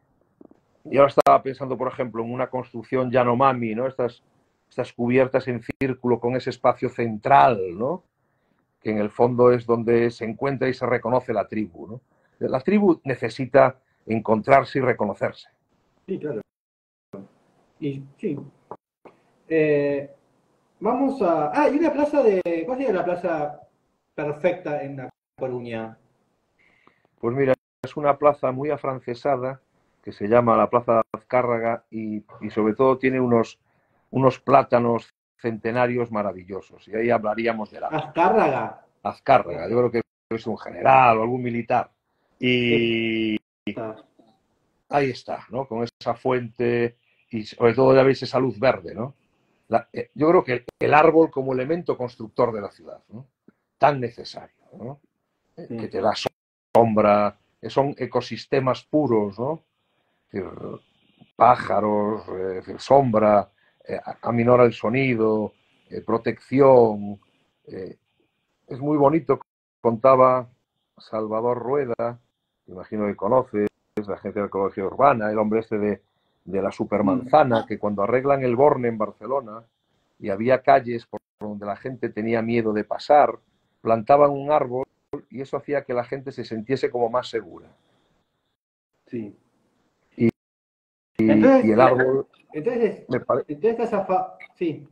y ahora estaba pensando, por ejemplo, en una construcción Yanomami, ¿no? Estas cubiertas en círculo con ese espacio central, ¿no? Que en el fondo es donde se encuentra y se reconoce la tribu, ¿no? La tribu necesita encontrarse y reconocerse. Sí, claro. Y sí. Eh, Vamos a. Ah, y una plaza de. ¿Cuál sería la plaza perfecta en La Coruña? Pues mira, es una plaza muy afrancesada que se llama la Plaza de Azcárraga y sobre todo tiene unos plátanos centenarios maravillosos. Y ahí hablaríamos del arte. Azcárraga. Azcárraga, yo creo que es un general o algún militar. Y Esta. ahí está, ¿no? Con esa fuente y sobre todo ya veis esa luz verde, ¿no? Yo creo que el árbol como elemento constructor de la ciudad, ¿no? Tan necesario, ¿no? Que Sí. te da sombra, son ecosistemas puros, ¿no? Es decir, pájaros, es decir, sombra, aminora el sonido, protección. eh, es muy bonito, contaba Salvador Rueda, que imagino que conoces, la gente de ecología urbana, el hombre este de la Mm. supermanzana, que cuando arreglan el Borne en Barcelona y había calles por donde la gente tenía miedo de pasar, plantaban un árbol y eso hacía que la gente se sintiese como más segura. Sí. Y, y Entonces, el árbol, entonces, me parece, entonces sí.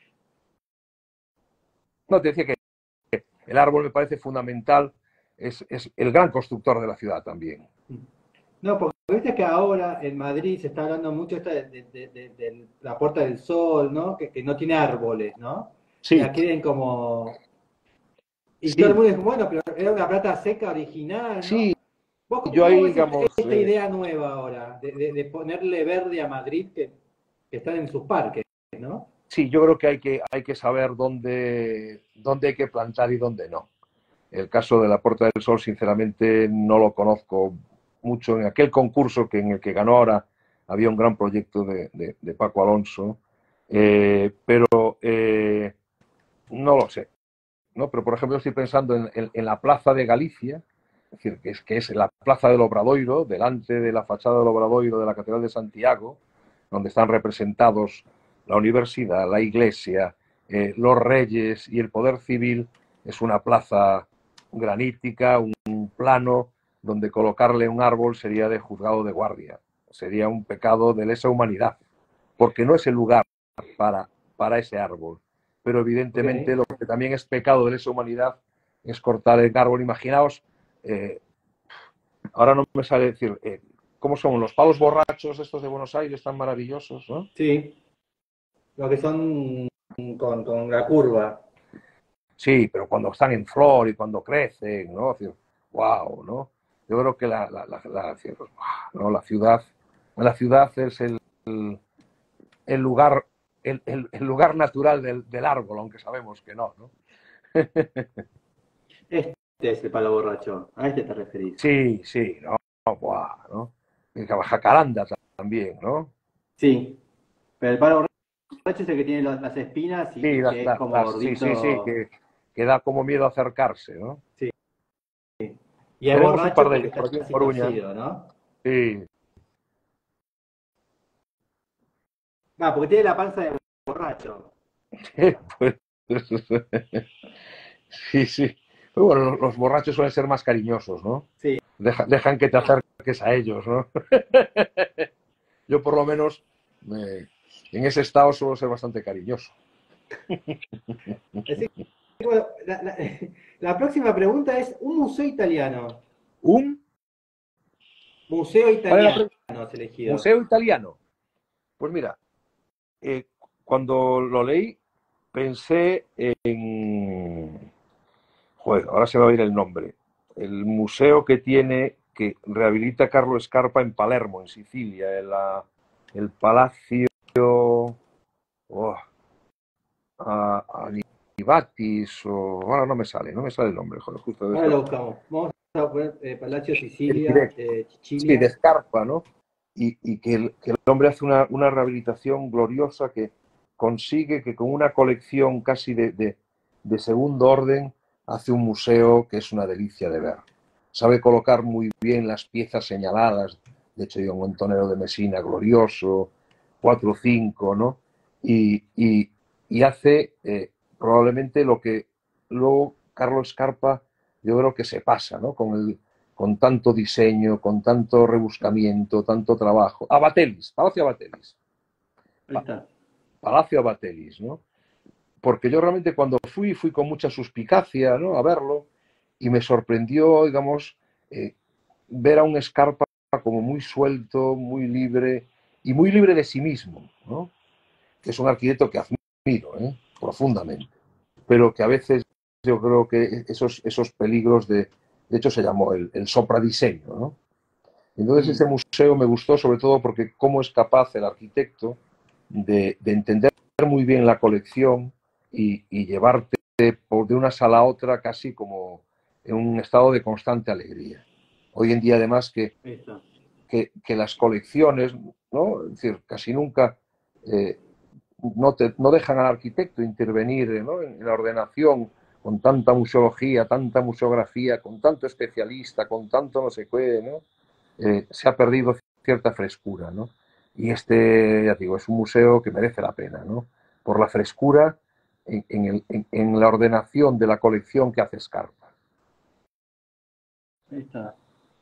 no te decía que el árbol me parece fundamental, es el gran constructor de la ciudad también. No, porque viste que ahora en Madrid se está hablando mucho esta de la Puerta del Sol, ¿no? Que no tiene árboles, ¿no? Y Sí, la quieren como. Y todo el sí, mundo dice, bueno, pero era una plata seca original, sí, ¿no? ¿Vos yo cómo ahí, ves digamos, esta idea nueva ahora de ponerle verde a Madrid que están en sus parques, ¿no? sí, yo creo que hay que saber dónde hay que plantar y dónde no. El caso de la Puerta del Sol, sinceramente, no lo conozco mucho. En aquel concurso en el que ganó ahora había un gran proyecto de Paco Alonso, pero no lo sé, ¿no? Pero, por ejemplo, estoy pensando en la Plaza de Galicia, es decir, que es la Plaza del Obradoiro, delante de la fachada del Obradoiro de la Catedral de Santiago, donde están representados la universidad, la iglesia, los reyes y el poder civil. Es una plaza granítica, un plano donde colocarle un árbol sería de juzgado de guardia, sería un pecado de lesa humanidad, porque no es el lugar para ese árbol. Pero Ok. evidentemente lo que también es pecado de lesa humanidad es cortar el árbol. Imaginaos, eh, ahora no me sale decir, ¿cómo son los palos borrachos estos de Buenos Aires tan maravillosos, ¿no? Sí, lo que son con la curva. Sí, pero cuando están en flor y cuando crecen, ¿no? Es decir, wow, ¿no? Yo creo que ¿no? La ciudad es el lugar, el lugar natural del árbol, aunque sabemos que no, ¿no? Este es el palo borracho, a este te referís. Sí, sí, ¿no? Buah, ¿no? Y Jacaranda también, ¿no? Sí, pero el palo borracho es el que tiene las espinas Sí, y que es como sí, sí, sí, gordito. que da como miedo acercarse, ¿no? Sí. Y es Tenemos un par borracho de porque ellos está por aquí en así Coruña. torcido, ¿no? Sí, Ah, porque tiene la panza de borracho. pues, sí, sí. Pero bueno, los borrachos suelen ser más cariñosos, ¿no? Sí. Dejan que te acerques a ellos, ¿no? Yo por lo menos en ese estado suelo ser bastante cariñoso. Así que, bueno, la próxima pregunta es un museo italiano. ¿Un? Museo ¿Cuál es la italiano pregunta? has elegido. Museo italiano. Pues mira, eh, cuando lo leí pensé en... Joder, ahora se me va a ir el nombre. El museo que tiene, que rehabilita Carlo Scarpa en Palermo, en Sicilia, el Palacio oh, Anibatis, o ahora no me sale el nombre, joder, justo de Ahora esto. lo buscamos. Vamos a poner Palacio El Sicilia, directo, sí, de Sicilia. Scarpa, ¿no? Y que el hombre hace una rehabilitación gloriosa que consigue que con una colección casi de segundo orden hace un museo que es una delicia de ver. Sabe colocar muy bien las piezas señaladas, de hecho hay un montonero de Mesina glorioso, 4 o 5, ¿no? Y hace probablemente lo que luego Carlos Scarpa yo creo que se pasa, ¿no? Con tanto diseño, con tanto rebuscamiento, tanto trabajo. Abatelis, Palacio Abatelis. Ahí está. Palacio Abatelis, ¿no? Porque yo realmente cuando fui con mucha suspicacia, ¿no? A verlo y me sorprendió, digamos, eh, ver a un Scarpa como muy suelto, muy libre y muy libre de sí mismo, ¿no? Que es un arquitecto que admiro, profundamente, pero que a veces yo creo que esos peligros de hecho se llamó el sopradiseño, ¿no? Entonces ese museo me gustó sobre todo porque cómo es capaz el arquitecto de entender muy bien la colección y llevarte de una sala a otra casi como en un estado de constante alegría. Hoy en día además Ahí está. que las colecciones, ¿no? Es decir, casi nunca eh, no dejan al arquitecto intervenir, ¿no? En la ordenación con tanta museología, tanta museografía, con tanto especialista, con tanto no sé qué, ¿no? Se ha perdido cierta frescura, ¿no? Y ya digo, es un museo que merece la pena, ¿no? Por la frescura en la ordenación de la colección que hace Scarpa. Ahí está.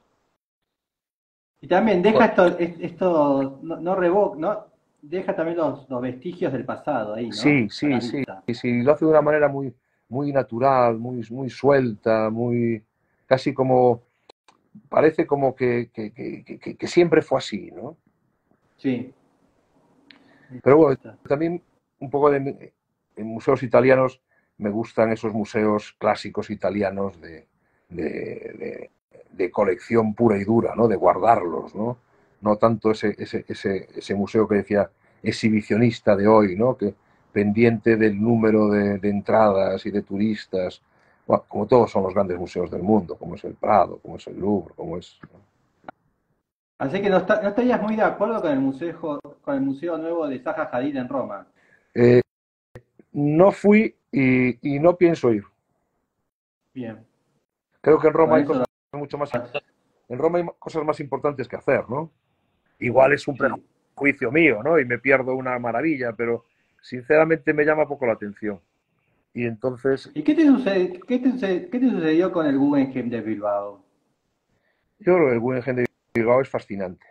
Y también deja esto no deja también los vestigios del pasado ahí, ¿no? Sí, A la sí, sí, vista. sí, lo hace de una manera muy natural, muy suelta, muy casi como parece como que siempre fue así, ¿no? Sí, Pero ahí bueno, está. también un poco en museos italianos me gustan esos museos clásicos italianos de colección pura y dura, ¿no? De guardarlos, ¿no? No tanto ese museo que decía exhibicionista de hoy, ¿no? Que pendiente del número de entradas y de turistas, bueno, como todos son los grandes museos del mundo, como es el Prado, como es el Louvre, como es... Así que no estarías muy de acuerdo con el museo nuevo de Zaha Hadid en Roma. Eh, no fui y no pienso ir. Bien, Creo que en Roma con hay eso cosas mucho más, en Roma hay cosas más importantes que hacer, ¿no? Igual es un sí. prejuicio mío, ¿no? Y me pierdo una maravilla, pero sinceramente me llama poco la atención. Y entonces, ¿Y qué te sucedió con el Guggenheim de Bilbao? yo creo que el Guggenheim de Bilbao es fascinante.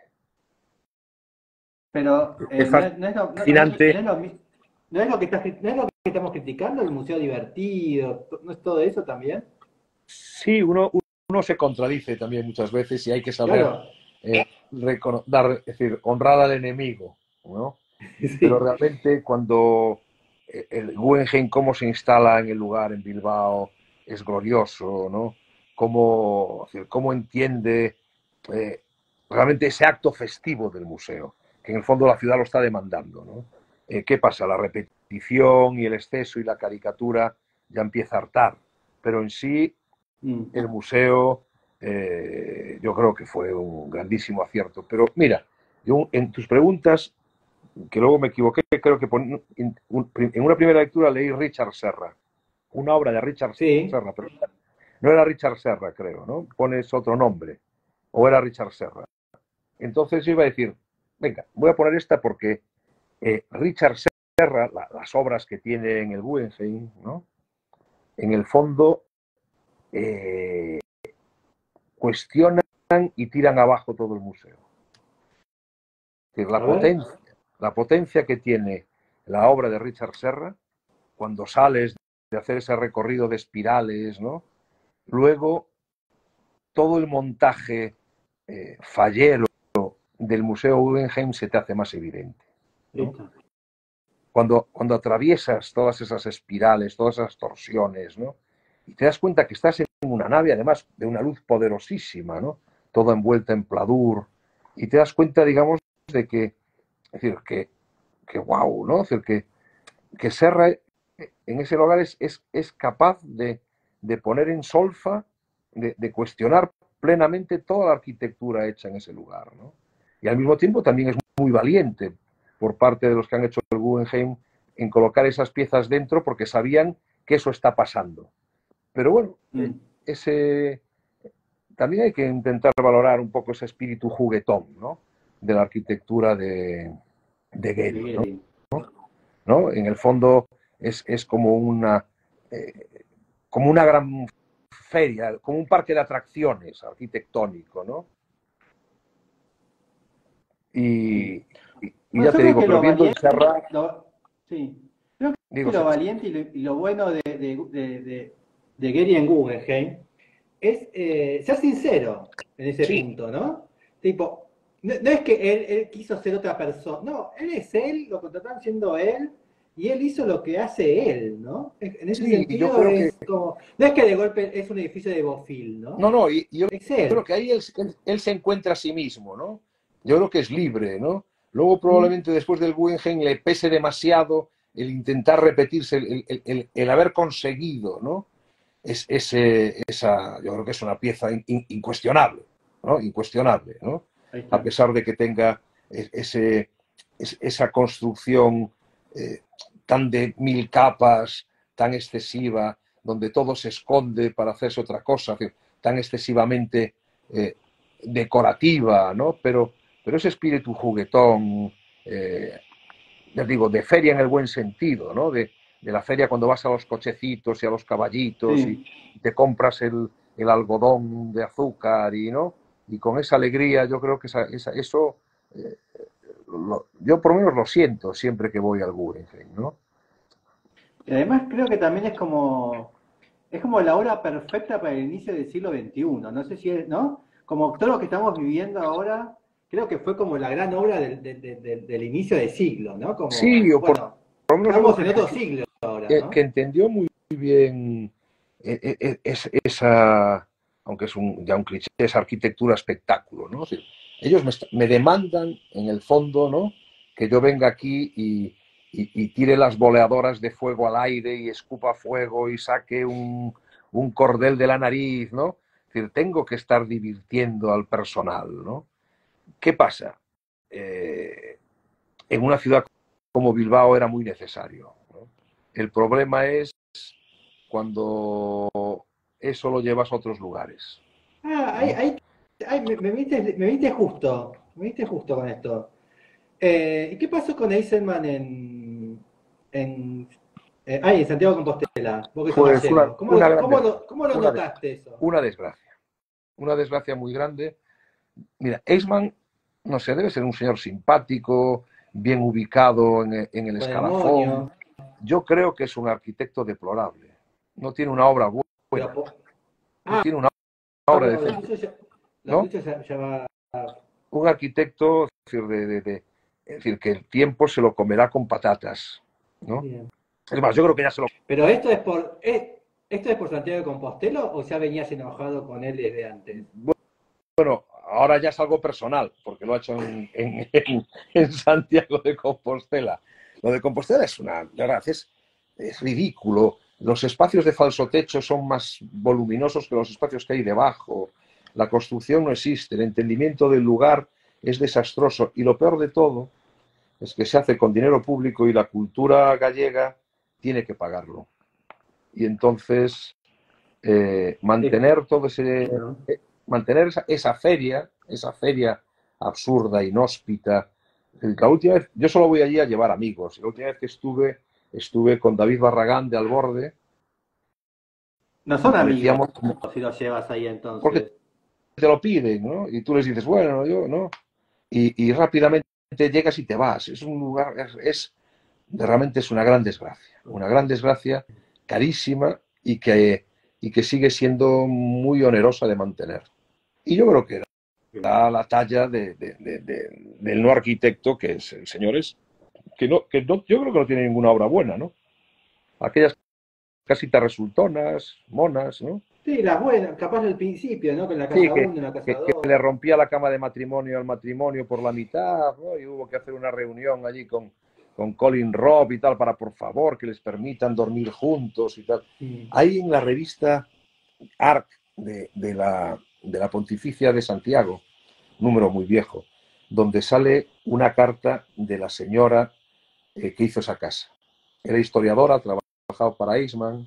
Pero Es no fascinante. es no es lo que no es lo que estamos criticando, el museo divertido, ¿no es todo eso también? Sí, uno se contradice también muchas veces y hay que saber Claro, es decir, honrar al enemigo, ¿no? Pero sí, realmente cuando el Guggenheim, cómo se instala en el lugar, en Bilbao, es glorioso, ¿no? cómo entiende realmente ese acto festivo del museo, que en el fondo la ciudad lo está demandando, ¿no? ¿Qué pasa? La repetición y el exceso y la caricatura ya empieza a hartar, pero en sí el museo yo creo que fue un grandísimo acierto. Pero mira, yo en tus preguntas, que luego me equivoqué, creo que en una primera lectura leí Richard Serra, una obra de Richard Sí. Serra, pero no era Richard Serra, creo, ¿no? Pones otro nombre, o era Richard Serra. Entonces yo iba a decir, venga, voy a poner esta porque Richard Serra, las obras que tiene en el Guggenheim, ¿no? En el fondo cuestionan y tiran abajo todo el museo. Es decir, la potencia que tiene la obra de Richard Serra, cuando sales de hacer ese recorrido de espirales, ¿no? Luego, todo el montaje fallero del Museo Guggenheim se te hace más evidente, ¿no? Cuando atraviesas todas esas espirales, todas esas torsiones, ¿no? Y te das cuenta que estás en una nave, además de una luz poderosísima, ¿no? Toda envuelta en pladur, y te das cuenta, digamos, de que, es decir, que wow, ¿no? Es decir, que Serra en ese lugar es capaz de poner en solfa, de cuestionar plenamente toda la arquitectura hecha en ese lugar, ¿no? Y al mismo tiempo también es muy valiente por parte de los que han hecho el Guggenheim en colocar esas piezas dentro porque sabían que eso está pasando. Pero bueno, ese también hay que intentar valorar un poco ese espíritu juguetón, ¿no? De la arquitectura de Gehry, ¿no? En el fondo es como una gran feria, como un parque de atracciones arquitectónico, ¿no? Y Bueno, ya yo te creo digo, que pero lo viendo el valiente, Serra, sí, creo digo, que lo valiente y lo bueno de Gehry en Guggenheim es ser sincero en ese sí, punto, ¿no? Tipo, no es que él quiso ser otra persona, no, él es él, lo contrataron siendo él, y él hizo lo que hace él, ¿no? En ese sí, y yo sentido creo que, es como, no es que de golpe es un edificio de Bofil, ¿no? no, y yo Es creo él. que ahí él se encuentra a sí mismo, ¿no? Yo creo que es libre, ¿no? Luego ¿Mm? probablemente después del Guggenheim le pese demasiado el intentar repetirse, el haber conseguido, ¿no? Yo creo que es una pieza incuestionable, ¿no? Incuestionable, ¿no? Ahí A está. pesar de que tenga esa construcción tan de 1000 capas, tan excesiva, donde todo se esconde para hacerse otra cosa, tan excesivamente decorativa, ¿no? Pero ese espíritu juguetón, les digo, de feria en el buen sentido, ¿no? De la feria cuando vas a los cochecitos y a los caballitos y Sí. te compras el algodón de azúcar y, ¿no? Y con esa alegría yo creo que eso, eh, yo por lo menos lo siento siempre que voy al Guggenheim, ¿no? Y además creo que también es como la hora perfecta para el inicio del siglo XXI. No sé si es, ¿no? Como todo lo que estamos viviendo ahora, creo que fue como la gran obra del inicio del siglo, ¿no? Sí, Como, o bueno, por lo menos yo estamos en creo otro siglo ahora, que ¿no? entendió muy bien esa, aunque es ya un cliché, esa arquitectura espectáculo, ¿no? O sea, ellos me demandan, en el fondo, ¿no? Que yo venga aquí y tire las boleadoras de fuego al aire y escupa fuego y saque un cordel de la nariz, ¿no? Es decir, tengo que estar divirtiendo al personal, ¿no? ¿Qué pasa? En una ciudad como Bilbao era muy necesario, ¿no? El problema es cuando eso lo llevas a otros lugares, Ah, ¿no? me viste justo con esto. ¿Y qué pasó con Eisenman en Santiago de Compostela? Vos que sos Fue gallego. una gran Cómo lo una, notaste eso? una desgracia muy grande. Mira, Eisman, no sé, debe ser un señor simpático, bien ubicado en el Con el escalafón. moño. Yo creo que es un arquitecto deplorable. No tiene una obra Pero, buena, no tiene una obra pero decente, lo ¿no? tuyo ya va. Un arquitecto, es decir, es decir, que el tiempo se lo comerá con patatas, ¿no? Bien. Es más, yo creo que ya se lo... Pero esto ¿Esto es por Santiago de Compostela o ya venías enojado con él desde antes? Bueno, ahora ya es algo personal, porque lo ha hecho en Santiago de Compostela. Lo de Compostela es una, de verdad, es ridículo. Los espacios de falso techo son más voluminosos que los espacios que hay debajo. La construcción no existe, el entendimiento del lugar es desastroso. Y lo peor de todo es que se hace con dinero público y la cultura gallega tiene que pagarlo. Y entonces mantener todo ese ¿No? mantener esa feria absurda, inhóspita. La última vez, yo solo voy allí a llevar amigos. La última vez que estuve con David Barragán de Alborde No son y amigos decíamos, si los llevas ahí porque entonces. te lo piden, ¿no? Y tú les dices, bueno, yo no. Y rápidamente llegas y te vas. Es un lugar, realmente es una gran desgracia, carísima y que sigue siendo muy onerosa de mantener. Y yo creo que da la talla del no arquitecto, que es el señor es, que no, yo creo que no tiene ninguna obra buena, ¿no? Aquellas casitas resultonas, monas, ¿no? Sí, las buenas, capaz al principio, ¿no? Con la Sí, casa uno, la casa que le 2. rompía la cama de matrimonio al matrimonio por la mitad, ¿no? Y hubo que hacer una reunión allí con Colin Robb y tal, para por favor que les permitan dormir juntos y tal. Hay en la revista Arc de la Pontificia de Santiago, número muy viejo, donde sale una carta de la señora que hizo esa casa. Era historiadora, trabajaba para Eisman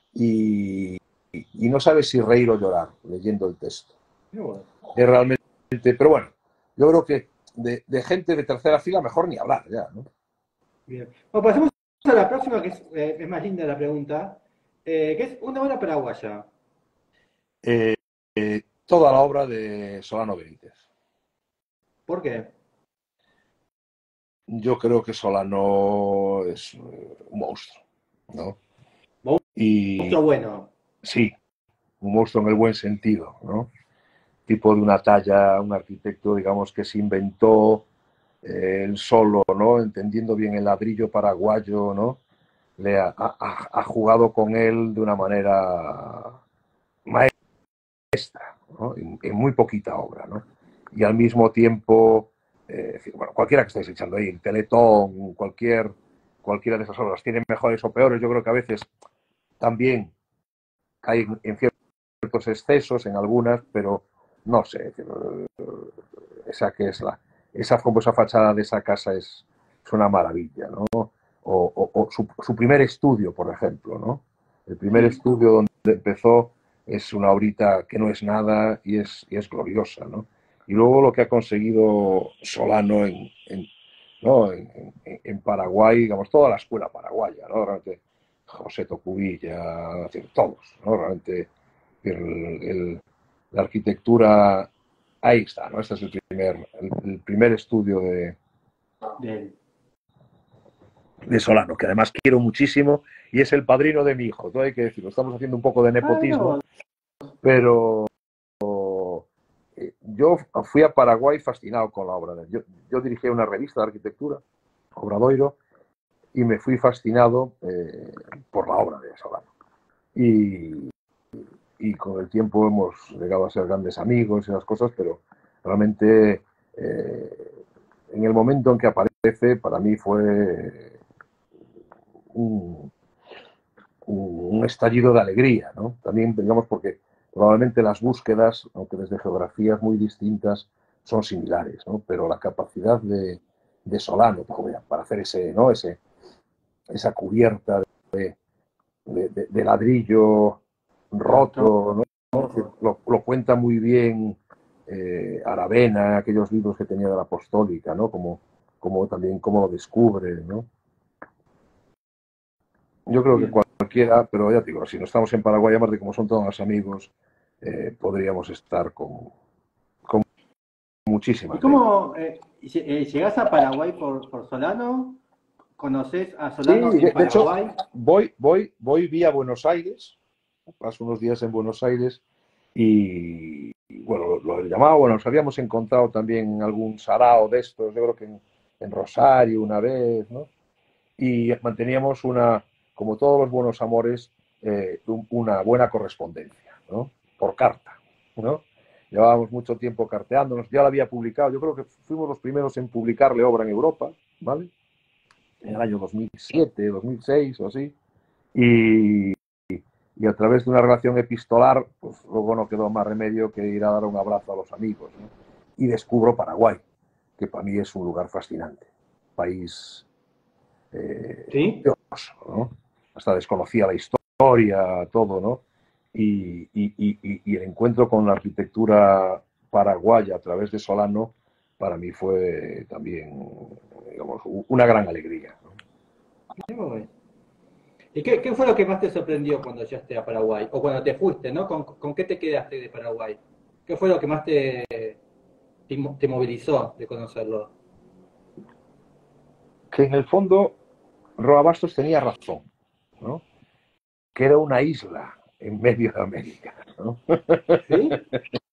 y no sabe si reír o llorar leyendo el texto. Bueno. Es realmente, pero bueno, yo creo que de gente de tercera fila mejor ni hablar ya, ¿no? Bien. Bueno, pasemos a la próxima, que es más linda la pregunta, que es una obra paraguaya. Eh, Toda la obra de Solano Benítez. ¿Por qué? Yo creo que Solano es un monstruo, ¿no? Y Monstruo bueno. sí, un monstruo en el buen sentido, ¿no? Tipo de una talla, un arquitecto, digamos, que se inventó él solo, ¿no? Entendiendo bien el ladrillo paraguayo, ¿no? Ha jugado con él de una manera maestra, ¿no? En muy poquita obra, ¿no? Y al mismo tiempo, bueno, cualquiera que estáis echando ahí, el Teletón, cualquiera de esas obras, tiene mejores o peores. Yo creo que a veces también hay en ciertos excesos en algunas, pero no sé, esa que es esa fachada de esa casa es una maravilla, ¿no? O su primer estudio, por ejemplo, ¿no? El primer Sí. estudio donde empezó es una obrita que no es nada y es gloriosa, ¿no? Y luego lo que ha conseguido Solano ¿no? En Paraguay, digamos, toda la escuela paraguaya, ¿no? Realmente José Tocubilla, todos, ¿no? Realmente el, el, la arquitectura, ahí está, ¿no? Este es el primer estudio Bien. de Solano, que además quiero muchísimo y es el padrino de mi hijo, todo hay que decirlo, estamos haciendo un poco de Ah, mira nepotismo, vos. pero yo fui a Paraguay fascinado con la obra de él. Yo dirigí una revista de arquitectura, Obradoiro, y me fui fascinado por la obra de Solano. Y, y con el tiempo hemos llegado a ser grandes amigos y las cosas, pero realmente en el momento en que aparece, para mí fue un, un estallido de alegría, ¿no? También, digamos, porque probablemente las búsquedas, aunque desde geografías muy distintas, son similares, ¿no? Pero la capacidad de Solano para hacer ¿no? Esa cubierta de ladrillo roto, ¿no? Lo cuenta muy bien Aravena, aquellos libros que tenía de la Apostólica, ¿no? Como también cómo lo descubre, ¿no? Yo creo que Bien. cualquiera, pero ya te digo, si no estamos en Paraguay, además de como son todos amigos, podríamos estar con ¿Y muchísima gente. cómo llegás a Paraguay por Solano? ¿Conoces a Sí, Solano en de hecho, Paraguay? voy vía Buenos Aires, paso unos días en Buenos Aires y bueno, lo llamaba, bueno, nos habíamos encontrado también en algún sarao de estos, yo creo que en Rosario una vez, ¿no? Y manteníamos como todos los buenos amores, una buena correspondencia, ¿no? Por carta, ¿no? Llevábamos mucho tiempo carteándonos, ya la había publicado, yo creo que fuimos los primeros en publicarle obra en Europa, ¿vale? En el año 2007, 2006 o así, y a través de una relación epistolar, pues luego no quedó más remedio que ir a dar un abrazo a los amigos, ¿no? Y descubro Paraguay, que para mí es un lugar fascinante, país ¿Sí? curioso, ¿no? Hasta desconocía la historia, todo, ¿no? Y el encuentro con la arquitectura paraguaya a través de Solano, para mí fue también, digamos, una gran alegría, ¿no? ¿Y qué fue lo que más te sorprendió cuando llegaste a Paraguay? O cuando te fuiste, ¿no? ¿Con qué te quedaste de Paraguay? ¿Qué fue lo que más te movilizó de conocerlo? Que en el fondo Roa Bastos tenía razón, ¿no? Que era una isla en medio de América, ¿no? ¿Sí?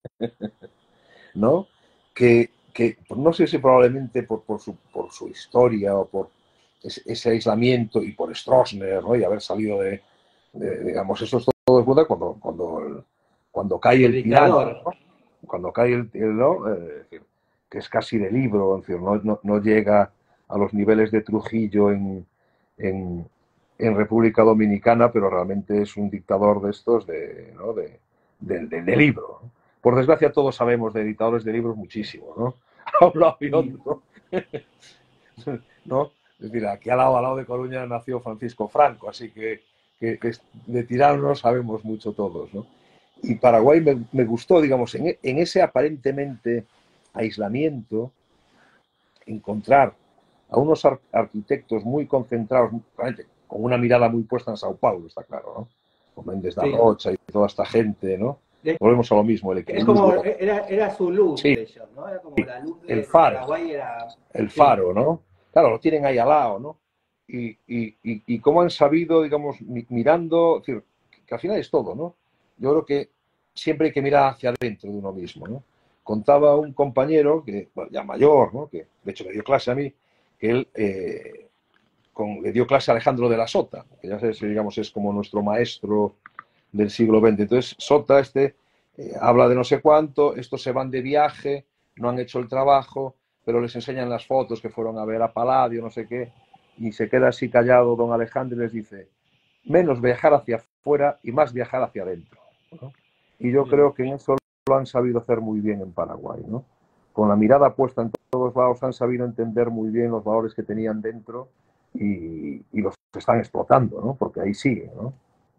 ¿No? Que no sé si probablemente por su historia o por ese aislamiento y por Stroessner, ¿no? Y haber salido digamos, eso es todo de cuando cae El el tirano, dictador. ¿no? Cuando cae ¿no? Que es casi de libro, en fin, no llega a los niveles de Trujillo en, en República Dominicana, pero realmente es un dictador de estos ¿no? de libro, ¿no? Por desgracia todos sabemos de dictadores de libros muchísimo, ¿no? A un lado y otro, ¿no? Es decir, aquí al lado de Coruña nació Francisco Franco, así que de tiranos sabemos mucho todos, ¿no? Y Paraguay me gustó, digamos, en ese aparentemente aislamiento, encontrar a unos arquitectos muy concentrados, con una mirada muy puesta en Sao Paulo, está claro, ¿no? Con Méndez da Sí. Rocha y toda esta gente, ¿no? Es, Volvemos a lo mismo, el es como, equilibrio. era su luz Sí, de ellos, ¿no? Era como la luz el de faro, Paraguay, era. el Sí. faro, ¿no? Claro, lo tienen ahí al lado, ¿no? Y cómo han sabido, digamos, mirando, es decir, que al final es todo, ¿no? Yo creo que siempre hay que mirar hacia adentro de uno mismo, ¿no? Contaba un compañero, que bueno, ya mayor, ¿no? Que de hecho me dio clase a mí, que él le dio clase a Alejandro de la Sota, que ya sé, digamos, es como nuestro maestro del siglo XX. Entonces, Sota, habla de no sé cuánto, estos se van de viaje, no han hecho el trabajo, pero les enseñan las fotos que fueron a ver a Palladio, no sé qué, y se queda así callado don Alejandro y les dice, menos viajar hacia afuera y más viajar hacia adentro, ¿no? Y yo creo que en eso lo han sabido hacer muy bien en Paraguay, ¿no? Con la mirada puesta en todos lados han sabido entender muy bien los valores que tenían dentro y los están explotando, ¿no? Porque ahí siguen, ¿no?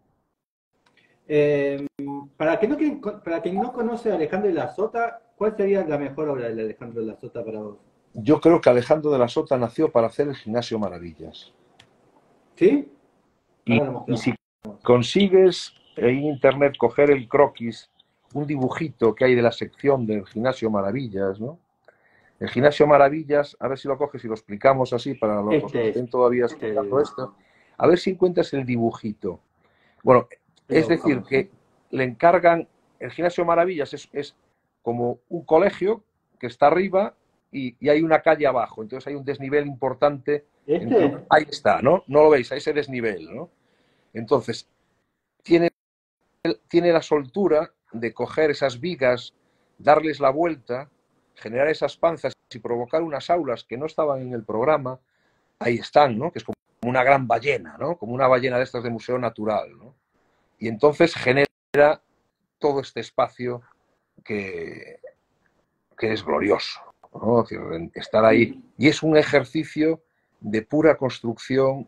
Eh, para quien no conoce a Alejandro de la Sota, ¿cuál sería la mejor obra de Alejandro de la Sota para vos? Yo creo que Alejandro de la Sota nació para hacer el Gimnasio Maravillas. ¿Sí? Y, Ahora lo y mostramos. si consigues en internet coger el croquis, un dibujito que hay de la sección del Gimnasio Maravillas, ¿no? El Gimnasio Maravillas, a ver si lo coges y lo explicamos así para los que Este es. estén todavía escuchando esto, a ver si encuentras el dibujito. Bueno, es Lo decir, buscamos, ¿eh? que le encargan, el Gimnasio Maravillas es como un colegio que está arriba y hay una calle abajo, entonces hay un desnivel importante ¿Este? ahí está, ¿no? No lo veis, a ese desnivel, ¿no? Entonces, tiene, tiene la soltura de coger esas vigas, darles la vuelta, generar esas panzas y provocar unas aulas que no estaban en el programa, ahí están, ¿no? Que es como una gran ballena, ¿no? Como una ballena de estas de museo natural, ¿no? Y entonces genera todo este espacio que, que es glorioso, ¿no? Estar ahí. Y es un ejercicio de pura construcción,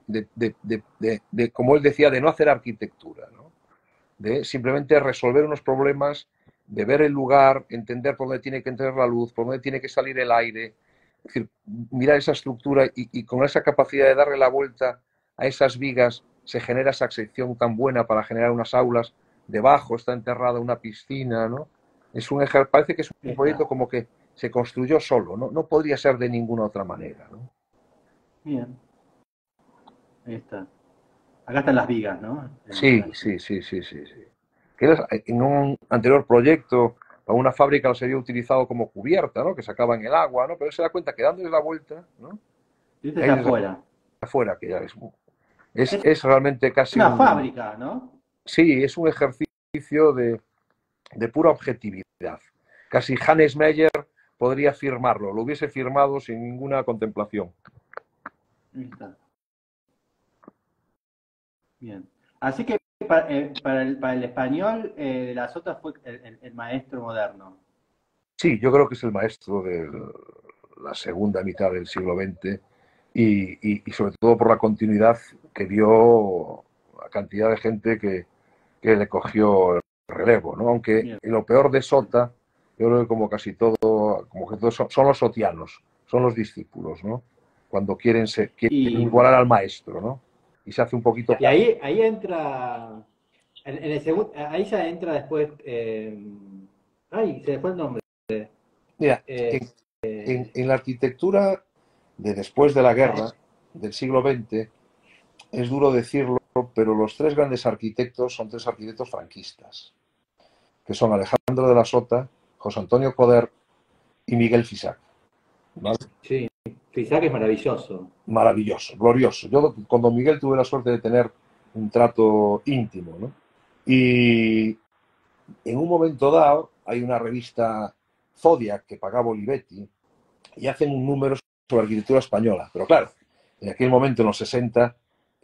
como él decía, de no hacer arquitectura, ¿no? De simplemente resolver unos problemas, de ver el lugar, entender por dónde tiene que entrar la luz, por dónde tiene que salir el aire, es decir, mirar esa estructura y con esa capacidad de darle la vuelta a esas vigas se genera esa sección tan buena para generar unas aulas, debajo está enterrada una piscina, ¿no? Parece que es un Esta. proyecto como que se construyó solo, ¿no? No podría ser de ninguna otra manera, ¿no? Bien. Esta. Acá están las vigas, ¿no? El Sí, detalle. sí, sí, sí, sí, sí. Que en un anterior proyecto para una fábrica lo sería utilizado como cubierta, ¿no? Que sacaban el agua, ¿no? Pero él se da cuenta que dándole la vuelta, ¿no? Este es Ahí desde afuera. afuera, que ya Es es realmente casi una un... fábrica, ¿no? Sí, es un ejercicio de pura objetividad. Casi Hannes Meyer podría firmarlo, lo hubiese firmado sin ninguna contemplación. Ahí está. Bien. Así que para el español, de la Sota fue el maestro moderno. Sí, yo creo que es el maestro de la segunda mitad del siglo XX y sobre todo por la continuidad que dio la cantidad de gente que le cogió el relevo, ¿no? Aunque Bien. en lo peor de Sota, yo creo que como casi todo, como que todos son los sotianos, son los discípulos, ¿no? Cuando quieren Y, igualar al maestro, ¿no? Y se hace un poquito... y ahí entra, en el segundo, ahí ya entra después, ay, se me fue el nombre. Mira, Eh, en la arquitectura de después de la guerra, del siglo XX, es duro decirlo, pero los tres grandes arquitectos son tres arquitectos franquistas, que son Alejandro de la Sota, José Antonio Coder y Miguel Fisac. ¿Vale? sí, Fisac es maravilloso. Maravilloso, glorioso. Yo con don Miguel tuve la suerte de tener un trato íntimo, ¿no? Y en un momento dado hay una revista Zodiac que pagaba Olivetti y hacen un número sobre arquitectura española. Pero claro, en aquel momento, en los 60,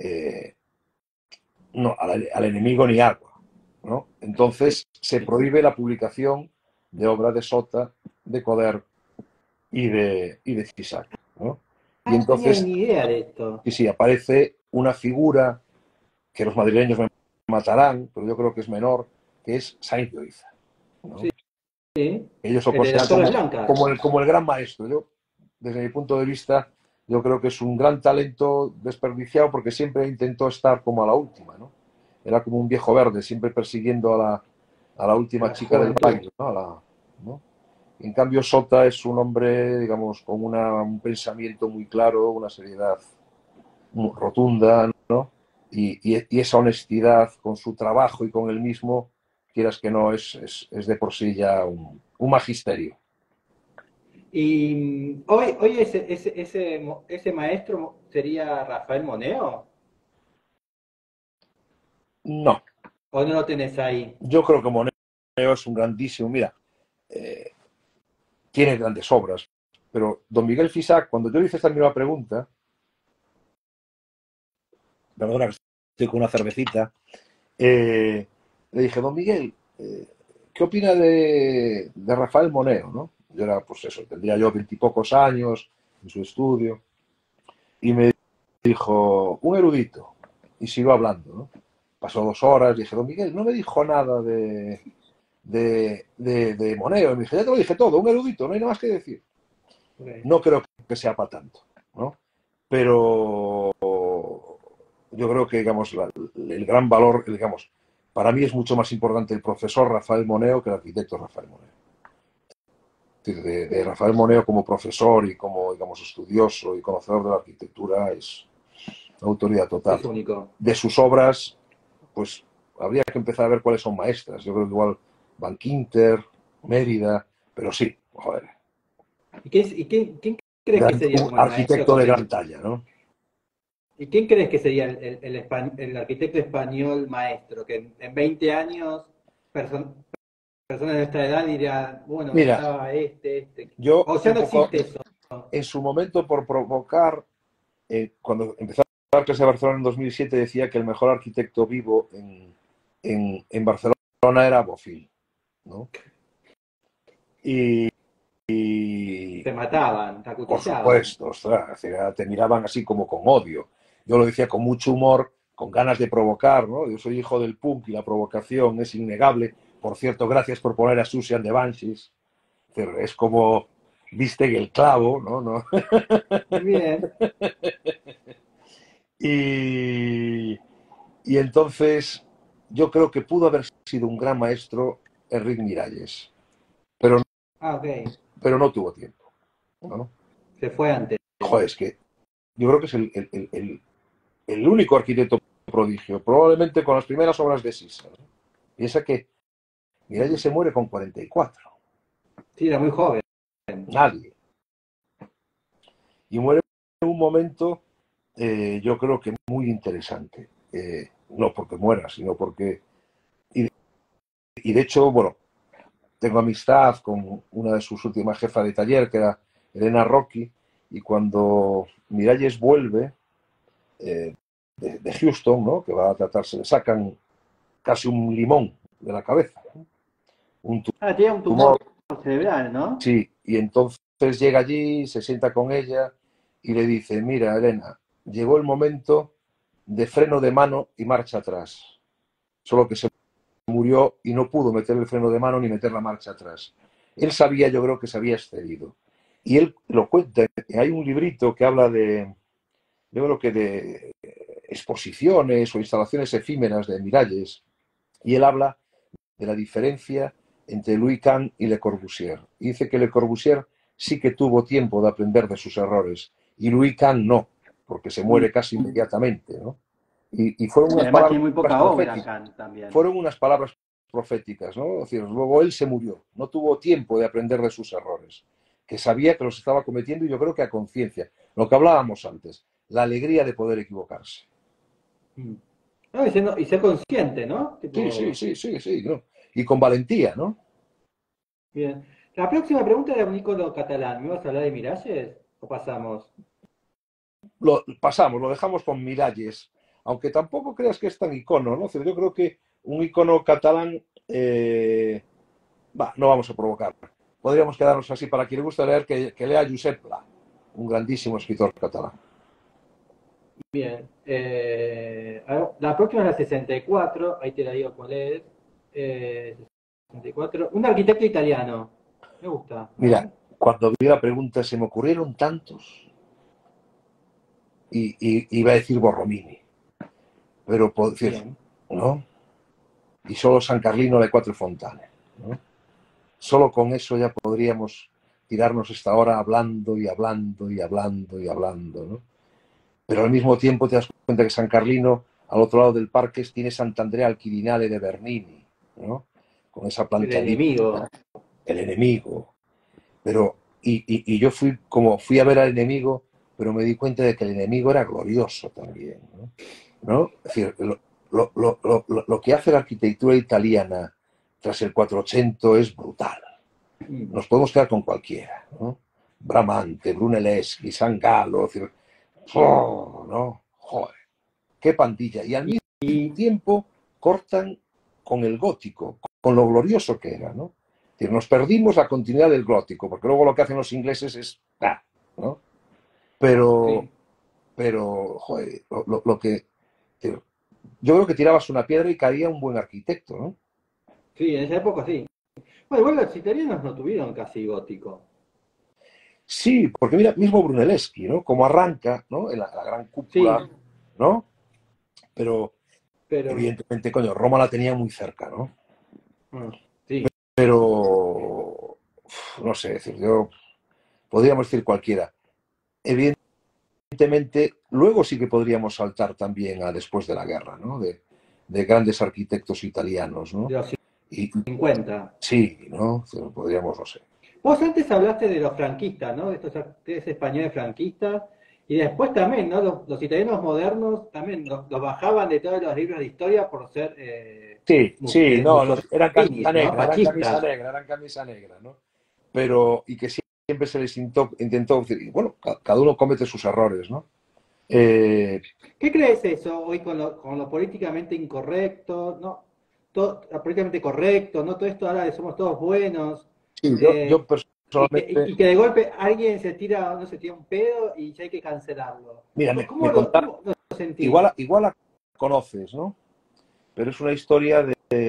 no, al enemigo ni agua, ¿no? Entonces se prohíbe la publicación de obras de Sota, de Coder y de Fisac, ¿no? Y Ah, no tenía entonces, ni idea de esto. sí, sí, aparece una figura que los madrileños me matarán, pero yo creo que es menor, que es Sainz de Oiza, ¿no? Sí, Ellos lo el de las consideran Torres Blancas. como el gran maestro. Yo, desde mi punto de vista, yo creo que es un gran talento desperdiciado porque siempre intentó estar como a la última, ¿no? Era como un viejo verde, siempre persiguiendo a la última La chica del juventud. baile, ¿no? ¿no? En cambio, Sota es un hombre, digamos, con un pensamiento muy claro, una seriedad muy rotunda, ¿no? Y esa honestidad con su trabajo y con él mismo, quieras que no, es de por sí ya un magisterio. Y hoy ese maestro sería Rafael Moneo, No, ¿o no lo tenés ahí? yo creo que Moneo es un grandísimo, mira, eh, tiene grandes obras, pero don Miguel Fisac, cuando yo le hice esta misma pregunta, perdona que estoy con una cervecita, le dije, don Miguel, ¿qué opina de Rafael Moneo? ¿No? Yo era, pues eso, tendría yo 20 y pocos años en su estudio, y me dijo, un erudito, y siguió hablando, ¿no? Pasó 2 horas, dije, don Miguel, no me dijo nada de Moneo, y me dije, ya te lo dije todo, un erudito, no hay nada más que decir. Okay. No creo que sea para tanto, ¿no? Pero yo creo que, digamos, el gran valor, digamos, para mí es mucho más importante el profesor Rafael Moneo que el arquitecto Rafael Moneo. De Rafael Moneo como profesor y como, digamos, estudioso y conocedor de la arquitectura es autoridad total. Es único. De sus obras, pues habría que empezar a ver cuáles son maestras. Yo creo que igual Van Quinter, Mérida, pero sí, joder, ¿Quién crees que sería un como el maestro arquitecto que de se... gran talla, ¿no? ¿Y quién crees que sería el arquitecto español maestro? Que en 20 años personas de nuestra edad dirían, bueno, Mira, estaba este. yo O ya un no poco, existe eso. en su momento, por provocar, cuando empezó a dar clase de Barcelona en 2007, decía que el mejor arquitecto vivo en Barcelona era Bofill, ¿no? Y, Se mataban, te por acuchillaban. supuesto, ostras, te miraban así como con odio. Yo lo decía con mucho humor, con ganas de provocar, ¿no? Yo soy hijo del punk y la provocación es innegable. Por cierto, gracias por poner a Susie and the Banshees. Pero es como viste el clavo, ¿no? ¿No? Bien. Y, y entonces yo creo que pudo haber sido un gran maestro Enrique Miralles, pero, Ah, ok. pero no tuvo tiempo, ¿no? Se fue antes. Joder, es que yo creo que es el único arquitecto prodigio, probablemente con las primeras obras de Sisa, ¿no? Piensa que Miralles se muere con 44, Sí, era muy joven. nadie, y muere en un momento, yo creo que muy interesante, no porque muera, sino porque Y de hecho, bueno, tengo amistad con una de sus últimas jefas de taller, que era Elena Rocchi, y cuando Miralles vuelve de Houston, ¿no? Que va a tratarse, le sacan casi un limón de la cabeza, ¿no? Un Tiene un tumor tumor, cerebral, ¿no? sí, y entonces llega allí, se sienta con ella y le dice, mira, Elena, llegó el momento de freno de mano y marcha atrás. Solo que se murió y no pudo meter el freno de mano ni meter la marcha atrás. Él sabía, yo creo que se había excedido. Y él lo cuenta. Hay un librito que habla de, yo creo que de exposiciones o instalaciones efímeras de Miralles, y él habla de la diferencia entre Louis Kahn y Le Corbusier. Y dice que Le Corbusier sí que tuvo tiempo de aprender de sus errores, y Louis Kahn no, porque se muere casi inmediatamente, ¿no? Y fueron unas Además palabras tiene muy poca obra, proféticas. Kant también. Fueron unas palabras proféticas, ¿no? Es decir, luego él se murió, no tuvo tiempo de aprender de sus errores, que sabía que los estaba cometiendo, y yo creo que a conciencia. Lo que hablábamos antes, la alegría de poder equivocarse. No, y ser consciente, ¿no? Sí, sí, Tipo, sí, sí, sí, ¿no? Y con valentía, ¿no? bien. La próxima pregunta era un ícono catalán. ¿Me vas a hablar de Miralles o pasamos? Lo pasamos, lo dejamos con Miralles, aunque tampoco creas que es tan icono, ¿no? Yo creo que un icono catalán, no vamos a provocar. Podríamos quedarnos así. Para quien le gusta leer, que lea Josep Pla, un grandísimo escritor catalán. Bien. La próxima es la 64. Ahí te la digo cuál es. 64. Un arquitecto italiano. Me gusta. A Mira, ver. cuando vi la pregunta se me ocurrieron tantos, y iba a decir Borromini, pero puedo decir, Bien. ¿no? Y solo San Carlino de Cuatro Fontane, ¿no? Solo con eso ya podríamos tirarnos esta hora hablando y hablando y hablando y hablando, ¿no? Pero al mismo tiempo te das cuenta que San Carlino, al otro lado del parque, tiene Sant'Andrea al Quirinale de Bernini, ¿no? Con esa El plantadita, enemigo. el enemigo. Pero, y yo fui a ver al enemigo, pero me di cuenta de que el enemigo era glorioso también, ¿no? ¿No? Es decir, lo que hace la arquitectura italiana tras el 480 es brutal. Nos podemos quedar con cualquiera, ¿no? Bramante, Brunelleschi, San Galo, es decir, ¡oh! ¿No? Joder, qué pandilla. Y al mismo Y tiempo cortan con el gótico, con lo glorioso que era, ¿no? Es decir, nos perdimos la continuidad del gótico, porque luego lo que hacen los ingleses es, ¿no? Pero, sí. joder, lo que, yo creo que tirabas una piedra y caía un buen arquitecto, ¿no? Sí, en esa época sí. Bueno, igual los italianos no tuvieron casi gótico. Sí, porque mira, mismo Brunelleschi, ¿no? Como arranca, ¿no? En la gran Sí, cúpula, ¿no? Pero, pero. evidentemente, coño, Roma la tenía muy cerca, ¿no? Sí. Pero, no sé, decir, yo, podríamos decir cualquiera. Evidentemente, luego sí que podríamos saltar también a después de la guerra, ¿no? De grandes arquitectos italianos, De ¿no? los Y 50. sí, ¿no? Podríamos, no sé. Vos antes hablaste de los franquistas, ¿no? De estos arquitectos españoles franquistas. Y después también, ¿no? Los italianos modernos también los bajaban de todos los libros de historia por ser Sí, sí, no, eran Mussolini, camisa ¿no? negra, Fascistas. eran camisa negra, ¿no? Pero, y que siempre se les intentó decir, y bueno, cada uno comete sus errores, ¿no? Eh, ¿Qué crees eso hoy con lo políticamente incorrecto, ¿no? Todo, lo políticamente correcto, ¿no? Todo esto ahora de somos todos buenos. sí, yo eh, personalmente, y que de golpe alguien se tira, no se tira un pedo y ya hay que cancelarlo. mira, ¿Cómo lo sentís? igual la conoces, ¿no? Pero es una historia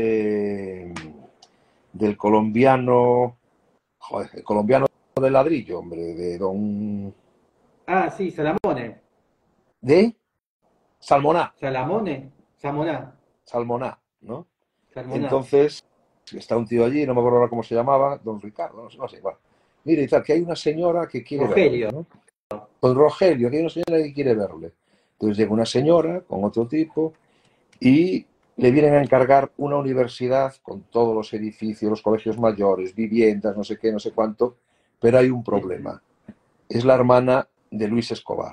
del colombiano, joder, el colombiano de ladrillo, hombre, de don, Ah, sí, Salamone. de Salmoná, Salamone. Samoná. Salmoná, ¿no? Salmoná. Entonces, está un tío allí, no me acuerdo ahora cómo se llamaba, don Ricardo, no sé, bueno. Mire, y tal, que hay una señora que quiere verle, Rogelio. ¿no? Don Rogelio, que hay una señora que quiere verle. Entonces llega una señora con otro tipo y le vienen a encargar una universidad con todos los edificios, los colegios mayores, viviendas, no sé qué, no sé cuánto, pero hay un Sí. problema. Es la hermana de Luis Escobar,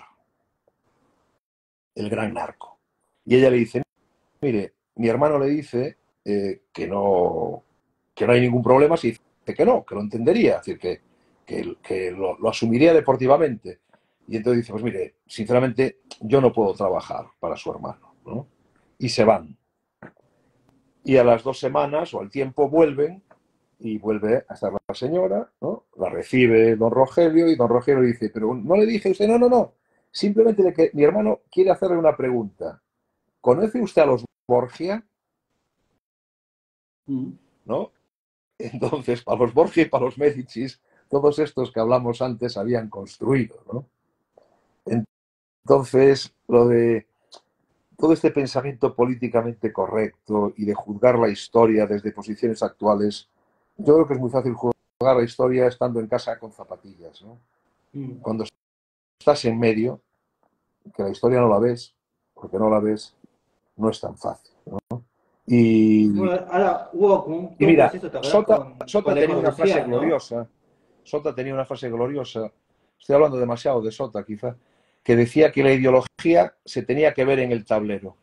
el gran narco. Y ella le dice, mire, mi hermano le dice que no, que no hay ningún problema si dice que no, que lo entendería, es decir, que lo asumiría deportivamente. Y entonces dice, pues mire, sinceramente yo no puedo trabajar para su hermano, ¿no? Y se van. Y a las 2 semanas o al tiempo vuelven y vuelve a estar la señora, ¿no? La recibe don Rogelio y don Rogelio dice, pero no le dije a usted, no, no, no, simplemente que mi hermano quiere hacerle una pregunta. ¿Conoce usted a los Borgia? ¿No? Entonces, para los Borgia y para los Médicis, todos estos que hablamos antes habían construido, ¿no? Entonces, lo de todo este pensamiento políticamente correcto y de juzgar la historia desde posiciones actuales, yo creo que es muy fácil juzgar la historia estando en casa con zapatillas, ¿no? Cuando estás en medio, que la historia no la ves, porque no la ves, no es tan fácil, ¿no? Bueno, ahora hubo Y todo un mira, proceso, ¿te acordás? Sota Con Le tenía una frase Corbusier, ¿no? gloriosa, Sota tenía una frase gloriosa, estoy hablando demasiado de Sota quizá, que decía que la ideología se tenía que ver en el tablero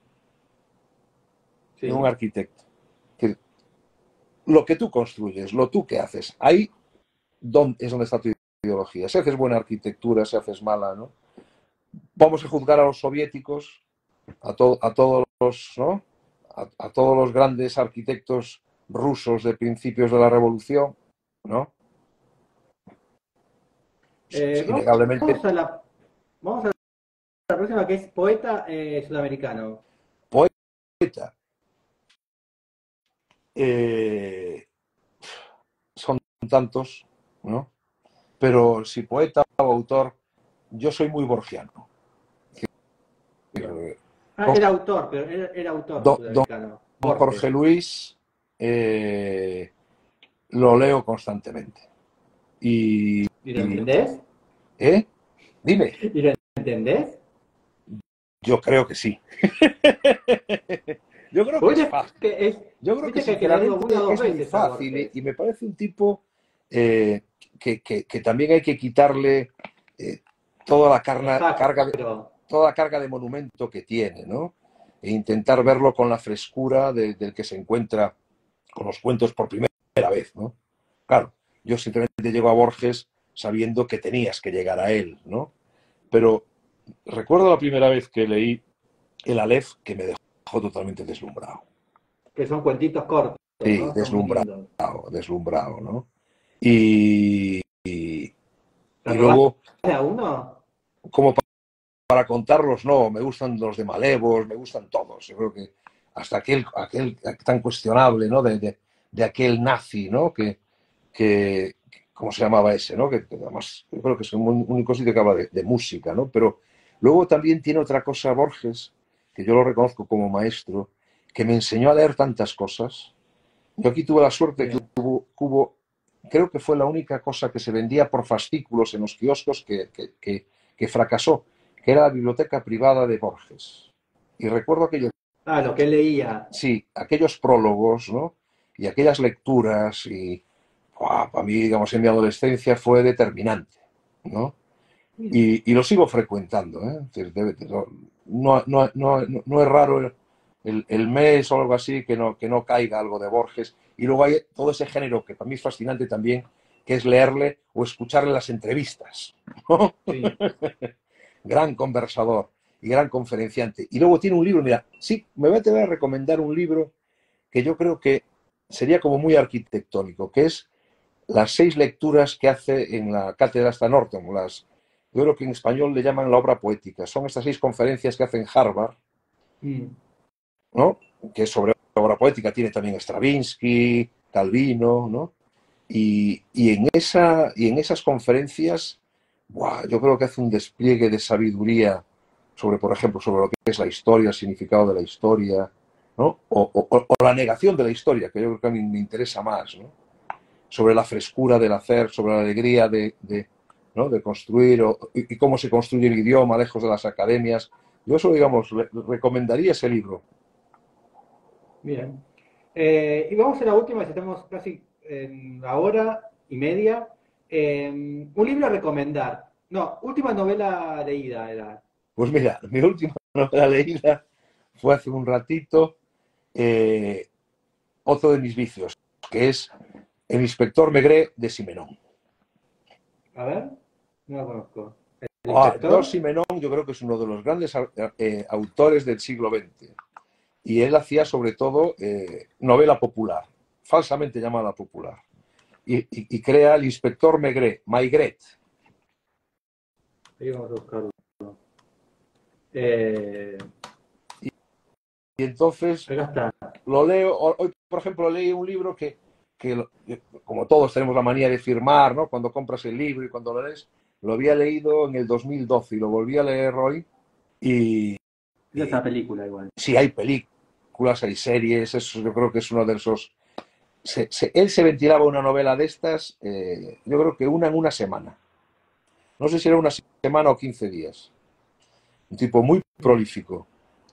de un Sí. arquitecto. Que lo que tú construyes, lo tú que haces, ahí es donde está tu ideología. Si haces buena arquitectura, si haces mala, ¿no? Vamos a juzgar a los soviéticos, a todos los, ¿no? A todos los grandes arquitectos rusos de principios de la revolución, ¿no? Innegablemente Vamos a vamos a la próxima, que es poeta sudamericano. poeta. Son tantos, ¿no? Pero si poeta o autor, yo soy muy borgiano. Bien. Eh, Era autor, pero era autor Don sudamericano. Jorge Borges. Luis lo leo constantemente. Y, ¿Y lo entendés? ¿eh? Dime, ¿Y lo entendés? yo creo que sí. Yo creo que es Porque fácil. que es, Yo creo que viste que hay que leerlo una o sinceramente dos es muy veces a fácil Borges. y me parece un tipo que también hay que quitarle eh, toda la carga Exacto. toda la carga de monumento que tiene, ¿no? E intentar verlo con la frescura del que se encuentra con los cuentos por primera vez, ¿no? Claro, yo simplemente llego a Borges sabiendo que tenías que llegar a él, ¿no? Pero recuerdo la primera vez que leí el Aleph que me dejó totalmente deslumbrado. Que son cuentitos cortos, Sí, ¿no? Son muy deslumbrado, lindos. deslumbrado, ¿no? ¿Te Y acordás luego, de a uno? como para contarlos, no, me gustan los de Malevos, me gustan todos. Yo creo que hasta aquel tan cuestionable, ¿no? De aquel nazi, ¿no? Que, ¿cómo se llamaba ese, ¿no? Que además, yo creo que es el único sitio que habla de música, ¿no? Pero luego también tiene otra cosa Borges, que yo lo reconozco como maestro, que me enseñó a leer tantas cosas. Yo aquí tuve la suerte que Bien. creo que fue la única cosa que se vendía por fascículos en los kioscos que fracasó, que era la biblioteca privada de Borges. Y recuerdo aquellos, Ah, lo que él leía. sí, aquellos prólogos, ¿no? Y aquellas lecturas, y para mí, digamos, en mi adolescencia fue determinante, ¿no? Bien. Y lo sigo frecuentando, ¿eh? Es decir, no es raro el mes o algo así que no caiga algo de Borges. Y luego hay todo ese género que para mí es fascinante también, que es leerle o escucharle las entrevistas, ¿no? Sí. Gran conversador y gran conferenciante. Y luego tiene un libro, mira, sí, me voy a tener a recomendar un libro que yo creo que sería como muy arquitectónico, que es las 6 lecturas que hace en la cátedra hasta Norton, yo creo que en español le llaman la obra poética. Son estas 6 conferencias que hace en Harvard, Mm. ¿no? Que es sobre obra poética, tiene también Stravinsky, Calvino, ¿no? Y en esas conferencias, yo creo que hace un despliegue de sabiduría sobre, por ejemplo, sobre lo que es la historia, el significado de la historia, ¿no? O la negación de la historia, que yo creo que a mí me interesa más, ¿no? Sobre la frescura del hacer, sobre la alegría ¿no? De construir y cómo se construye el idioma lejos de las academias. Yo eso, digamos, recomendaría ese libro. Bien. Y vamos a la última, ya estamos casi en la hora y media. Un libro a recomendar. No, última novela leída era. Pues mira, mi última novela leída fue hace un ratito, Otro de mis vicios, que es El inspector Maigret de Simenon. A ver, no lo conozco. ¿El Georges inspector? Simenon yo creo que es uno de los grandes autores del siglo XX. Y él hacía sobre todo novela popular, falsamente llamada popular. Y crea El inspector Maigret. Ahí vamos a buscarlo. Y entonces Acá está. lo leo. Hoy, por ejemplo, leí un libro que como todos tenemos la manía de firmar, ¿no? Cuando compras el libro y cuando lo lees, lo había leído en el 2012 y lo volví a leer hoy. Y Es esa película igual. sí, hay películas, hay series, eso yo creo que es uno de esos... él se ventilaba una novela de estas, yo creo que una en una semana. No sé si era una semana o 15 días. Un tipo muy prolífico.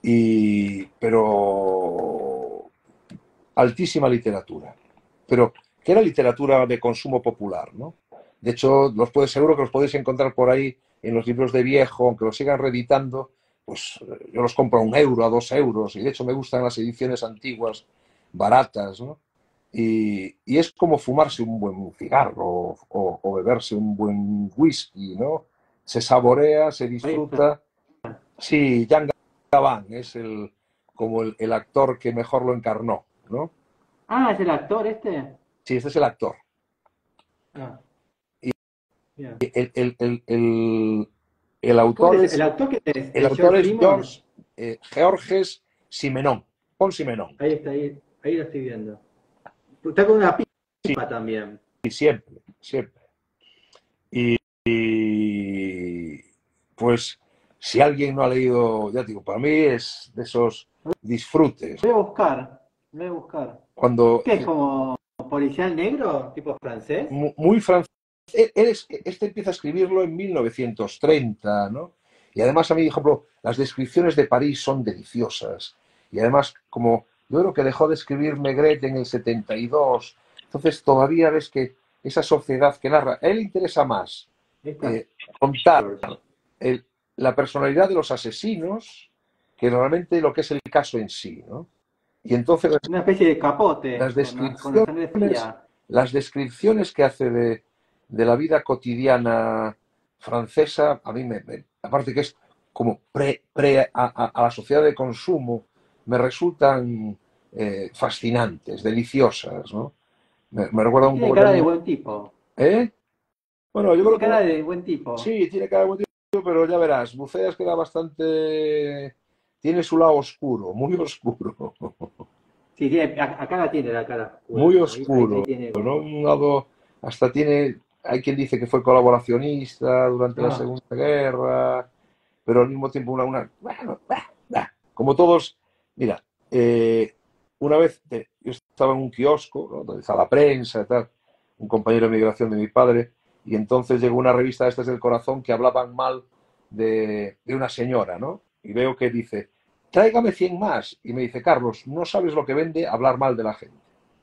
Pero altísima literatura. Pero que era literatura de consumo popular, ¿no? De hecho, seguro que los podéis encontrar por ahí en los libros de viejo, aunque los sigan reeditando, pues yo los compro a €1, a €2, y de hecho me gustan las ediciones antiguas, baratas, ¿no? Y es como fumarse un buen cigarro o beberse un buen whisky, ¿no? Se saborea, se Ahí está. disfruta. Sí, Jan Gavin es como el actor que mejor lo encarnó, ¿no? Ah, ¿es el actor este? Sí, este es el actor. Ah, Y bien. el ¿Cómo autor es? es, ¿El actor que es? el autor ¿George es Limon? Georges Simenon. Pon Simenon. Ahí está, ahí lo estoy viendo. Está con una Sí, pipa también. siempre, siempre. Y pues si alguien no ha leído, ya digo, para mí es de esos disfrutes. Voy a buscar, voy a buscar. Cuando ¿Qué es como policial negro, tipo francés? muy francés. Este empieza a escribirlo en 1930, ¿no? Y además a mí, por ejemplo, las descripciones de París son deliciosas. Y además, como yo creo que dejó de escribir Maigret en el 72, entonces todavía ves que esa sociedad que narra, a él le interesa más Ahí está, contar George. el- la personalidad de los asesinos que realmente lo que es el caso en sí, ¿no? Y entonces Una especie de las capote con la sangre descripciones, fría. las descripciones que hace de la vida cotidiana francesa, a mí aparte que es como a la sociedad de consumo, me resultan fascinantes, deliciosas, ¿no? Me recuerda Y un tiene poco cara de también. buen tipo. ¿Eh? Bueno, yo Tiene creo cara que de buen tipo. sí, tiene cara de buen tío, pero ya verás, Buceas queda bastante. Tiene su lado oscuro, muy oscuro. Sí, tiene, acá la tiene la cara Muy oscura. Ahí oscuro, tiene ¿no? como. Un lado, hasta tiene, hay quien dice que fue colaboracionista durante la Ah, Segunda Guerra, pero al mismo tiempo bueno, como todos, mira, una vez yo estaba en un kiosco, ¿no? Donde está la prensa y tal, un compañero de migración de mi padre, y entonces llegó una revista de estas del corazón que hablaban mal de una señora, ¿no? Y veo que dice, tráigame 100 más, y me dice, Carlos, no sabes lo que vende hablar mal de la gente.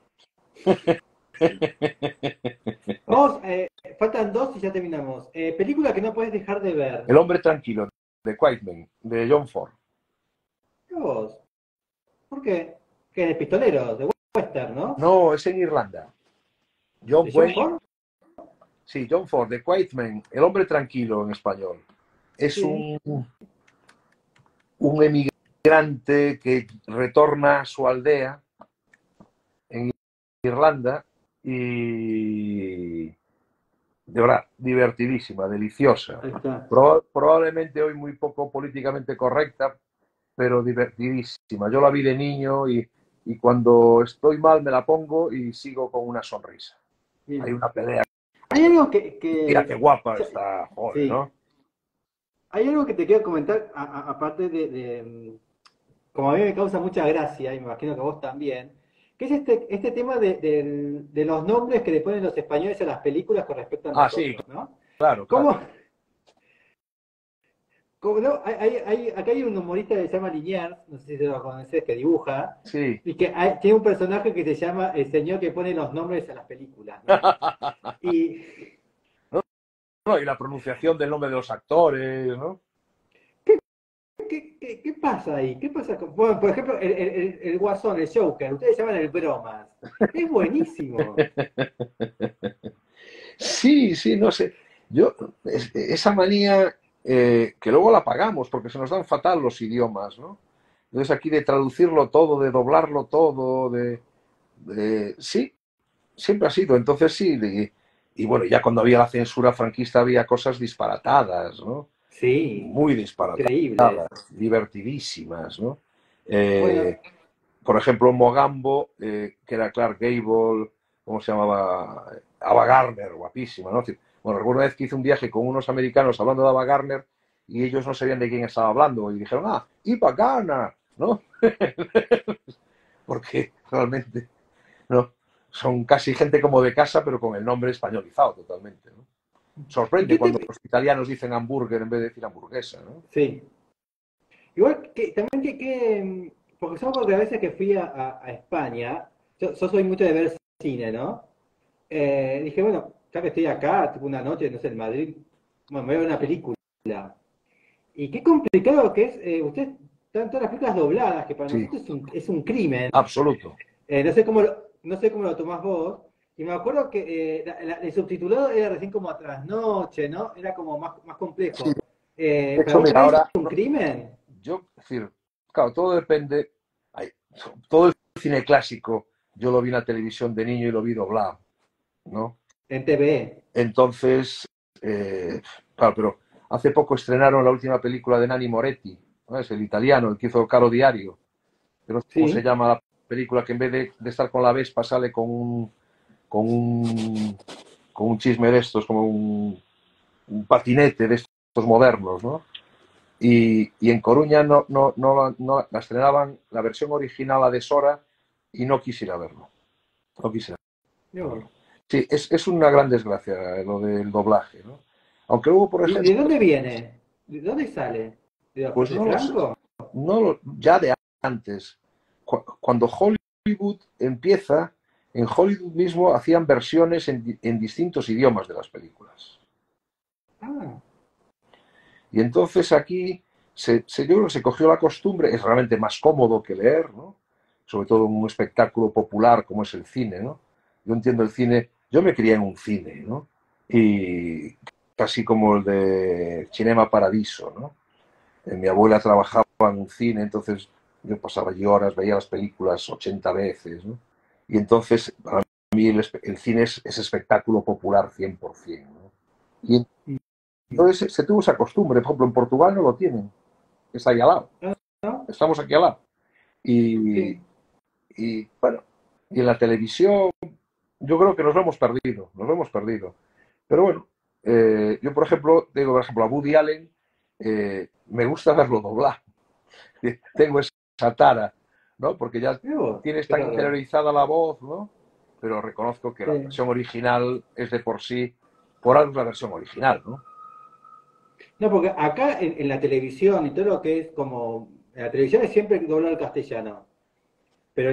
vamos, faltan dos y ya terminamos. Película que no puedes dejar de ver. El hombre tranquilo, de Quietman, de John Ford. ¿Qué vos? ¿Por qué? ¿Qué? De pistolero, de western, ¿no? No, es en Irlanda. John ¿De John Wayne, Ford? sí, John Ford, de Quietman, el hombre tranquilo en español. Es Sí. un emigrante que retorna a su aldea en Irlanda y de verdad, divertidísima, deliciosa. Ahí está. Probablemente hoy muy poco políticamente correcta, pero divertidísima. Yo la vi de niño y cuando estoy mal me la pongo y sigo con una sonrisa. Hay Bien. una pelea. Hay algo Mira qué guapa ya- está, joder, sí. ¿no? Hay algo que te quiero comentar, aparte como a mí me causa mucha gracia, y me imagino que a vos también, que es este tema de los nombres que le ponen los españoles a las películas con respecto a Ah, sí, nosotros, ¿no? claro, claro. ¿Cómo, no? Acá hay un humorista que se llama Liniers, no sé si lo conoces, que dibuja, Sí. y que tiene un personaje que se llama el señor que pone los nombres a las películas, ¿no? Y No, no, y la pronunciación del nombre de los actores, ¿no? qué pasa ahí? ¿Qué pasa con, bueno, por ejemplo, el Guasón, el Joker, ustedes llaman el Bromas. Es buenísimo. Sí, sí, no sé. Yo, esa manía que luego la pagamos porque se nos dan fatal los idiomas, ¿no? Entonces aquí de traducirlo todo, de doblarlo todo, sí, siempre ha sido. Entonces sí, y bueno, ya cuando había la censura franquista había cosas disparatadas, ¿no? Sí, Muy disparatadas, increíbles. divertidísimas, ¿no? Bueno, Eh, por ejemplo, Mogambo, que era Clark Gable, ¿cómo se llamaba? Ava Gardner, guapísima, ¿no? Bueno, recuerdo una vez que hice un viaje con unos americanos hablando de Ava Gardner y ellos no sabían de quién estaba hablando y dijeron, ah, Ipa Gardner, ¿no? Porque realmente, ¿no? Son casi gente como de casa, pero con el nombre españolizado totalmente, ¿no? ¿y Sorprende qué cuando te... los italianos dicen hamburger en vez de decir hamburguesa, ¿no? Sí. Igual que también porque yo porque a veces que fui a España, yo soy mucho de ver cine, ¿no? Dije, bueno, ya que estoy acá, tipo una noche, no sé, en Madrid, bueno, me voy a ver una película. Y qué complicado que es, ustedes están todas las películas dobladas, que para Sí, nosotros es un crimen. absoluto. No sé cómo lo tomás vos. Y me acuerdo que el subtitulado era recién como a trasnoche, ¿no? Era como más Sí, complejo. de ¿Para hecho, vos mira, también es ahora un crimen? yo, es decir, claro, todo depende. Hay- Todo el cine clásico, yo lo vi en la televisión de niño y lo vi doblado, ¿no? En TV. Entonces, eh, claro, pero hace poco estrenaron la última película de Nanni Moretti, ¿no? Es el italiano, el que hizo Caro Diario. Pero ¿cómo se Sí. llama la película? Que en vez de estar con la Vespa sale con un, con un chisme de estos, como un patinete de estos modernos, ¿no? Y en Coruña no la estrenaban la versión original, la de Sora, y no quisiera verlo. No quisiera No. verlo. Sí, es una gran desgracia lo del doblaje, ¿no? Aunque luego, por ¿Y ejemplo, de dónde viene? ¿De dónde sale? pues ¿De no lo sé, Franco? ya de antes, cuando Hollywood empieza, en Hollywood mismo hacían versiones en distintos idiomas de las películas. Ah, Y entonces aquí yo creo que se cogió la costumbre, es realmente más cómodo que leer, ¿no? Sobre todo en un espectáculo popular como es el cine, ¿no? Yo entiendo el cine, yo me crié en un cine, ¿no? Y casi como el de Cinema Paradiso, ¿no? Mi abuela trabajaba en un cine, entonces yo pasaba allí horas, veía las películas 80 veces, ¿no? Y entonces, para mí el cine es espectáculo popular 100%, ¿no? Y entonces se tuvo esa costumbre, por ejemplo, en Portugal no lo tienen, está ahí al lado, ¿no? estamos aquí al lado. Y, Sí. bueno, y en la televisión yo creo que nos lo hemos perdido. Pero bueno, yo por ejemplo, digo, por ejemplo, a Woody Allen me gusta verlo doblar. Tengo esa tara, ¿no? Porque ya Mirá vos, tienes qué tan raro. interiorizada la voz, ¿no? Pero reconozco que la Sí. versión original es de por sí, por algo es la versión original, ¿no? No, porque acá en la televisión y todo lo que es como. En la televisión es siempre doblado al castellano. Pero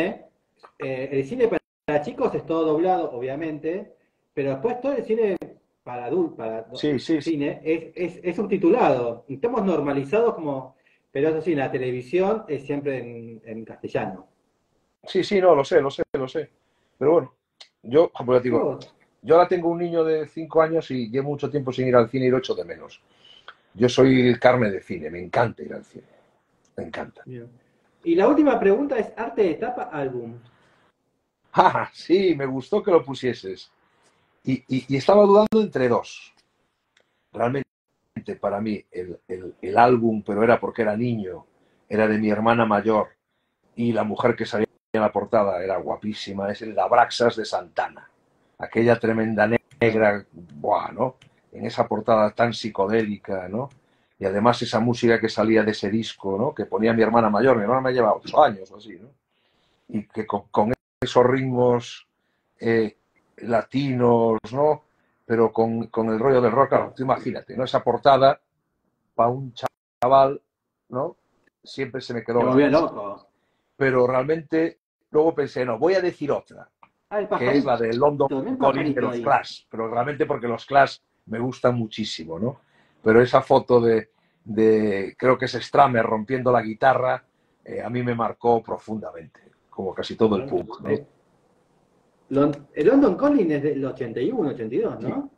el cine para chicos es todo doblado, obviamente. Pero después todo el cine para adultos, Sí, sí, sí, cine, es subtitulado. Y estamos normalizados como. Pero eso sí, en la televisión es siempre en castellano. sí, sí, no, lo sé, lo sé, lo sé. Pero bueno, yo, como te digo, Yo, yo ahora tengo un niño de 5 años y llevo mucho tiempo sin ir al cine y lo echo de menos. Yo soy el carne de cine, me encanta ir al cine, me encanta. bien. Y la última pregunta es arte de tapa álbum. Ah, sí, me gustó que lo pusieses. Y estaba dudando entre dos. Realmente para mí el álbum, pero era porque era niño, era de mi hermana mayor y la mujer que salía en la portada era guapísima, es el Abraxas de Santana. Aquella tremenda negra, buah, ¿no? En esa portada tan psicodélica, ¿no? Y además esa música que salía de ese disco, ¿no? Que ponía mi hermana mayor, mi hermana me lleva 8 años o así, ¿no? Y que con esos ritmos eh, latinos, ¿no? Pero con el rollo del rock, claro, tú imagínate, ¿no? Esa portada para un chaval, ¿no? Siempre se me quedó Me volvió grabada. loco. Pero realmente luego pensé, no, voy a decir otra, Ah, el que es la pajarito, de London el Calling de pajarito los ahí. Clash, pero realmente porque los Clash me gustan muchísimo, ¿no? Pero esa foto creo que es Stramer rompiendo la guitarra, a mí me marcó profundamente, como casi todo el punk, ¿no? El London Calling es del 81, 82, Sí. ¿no?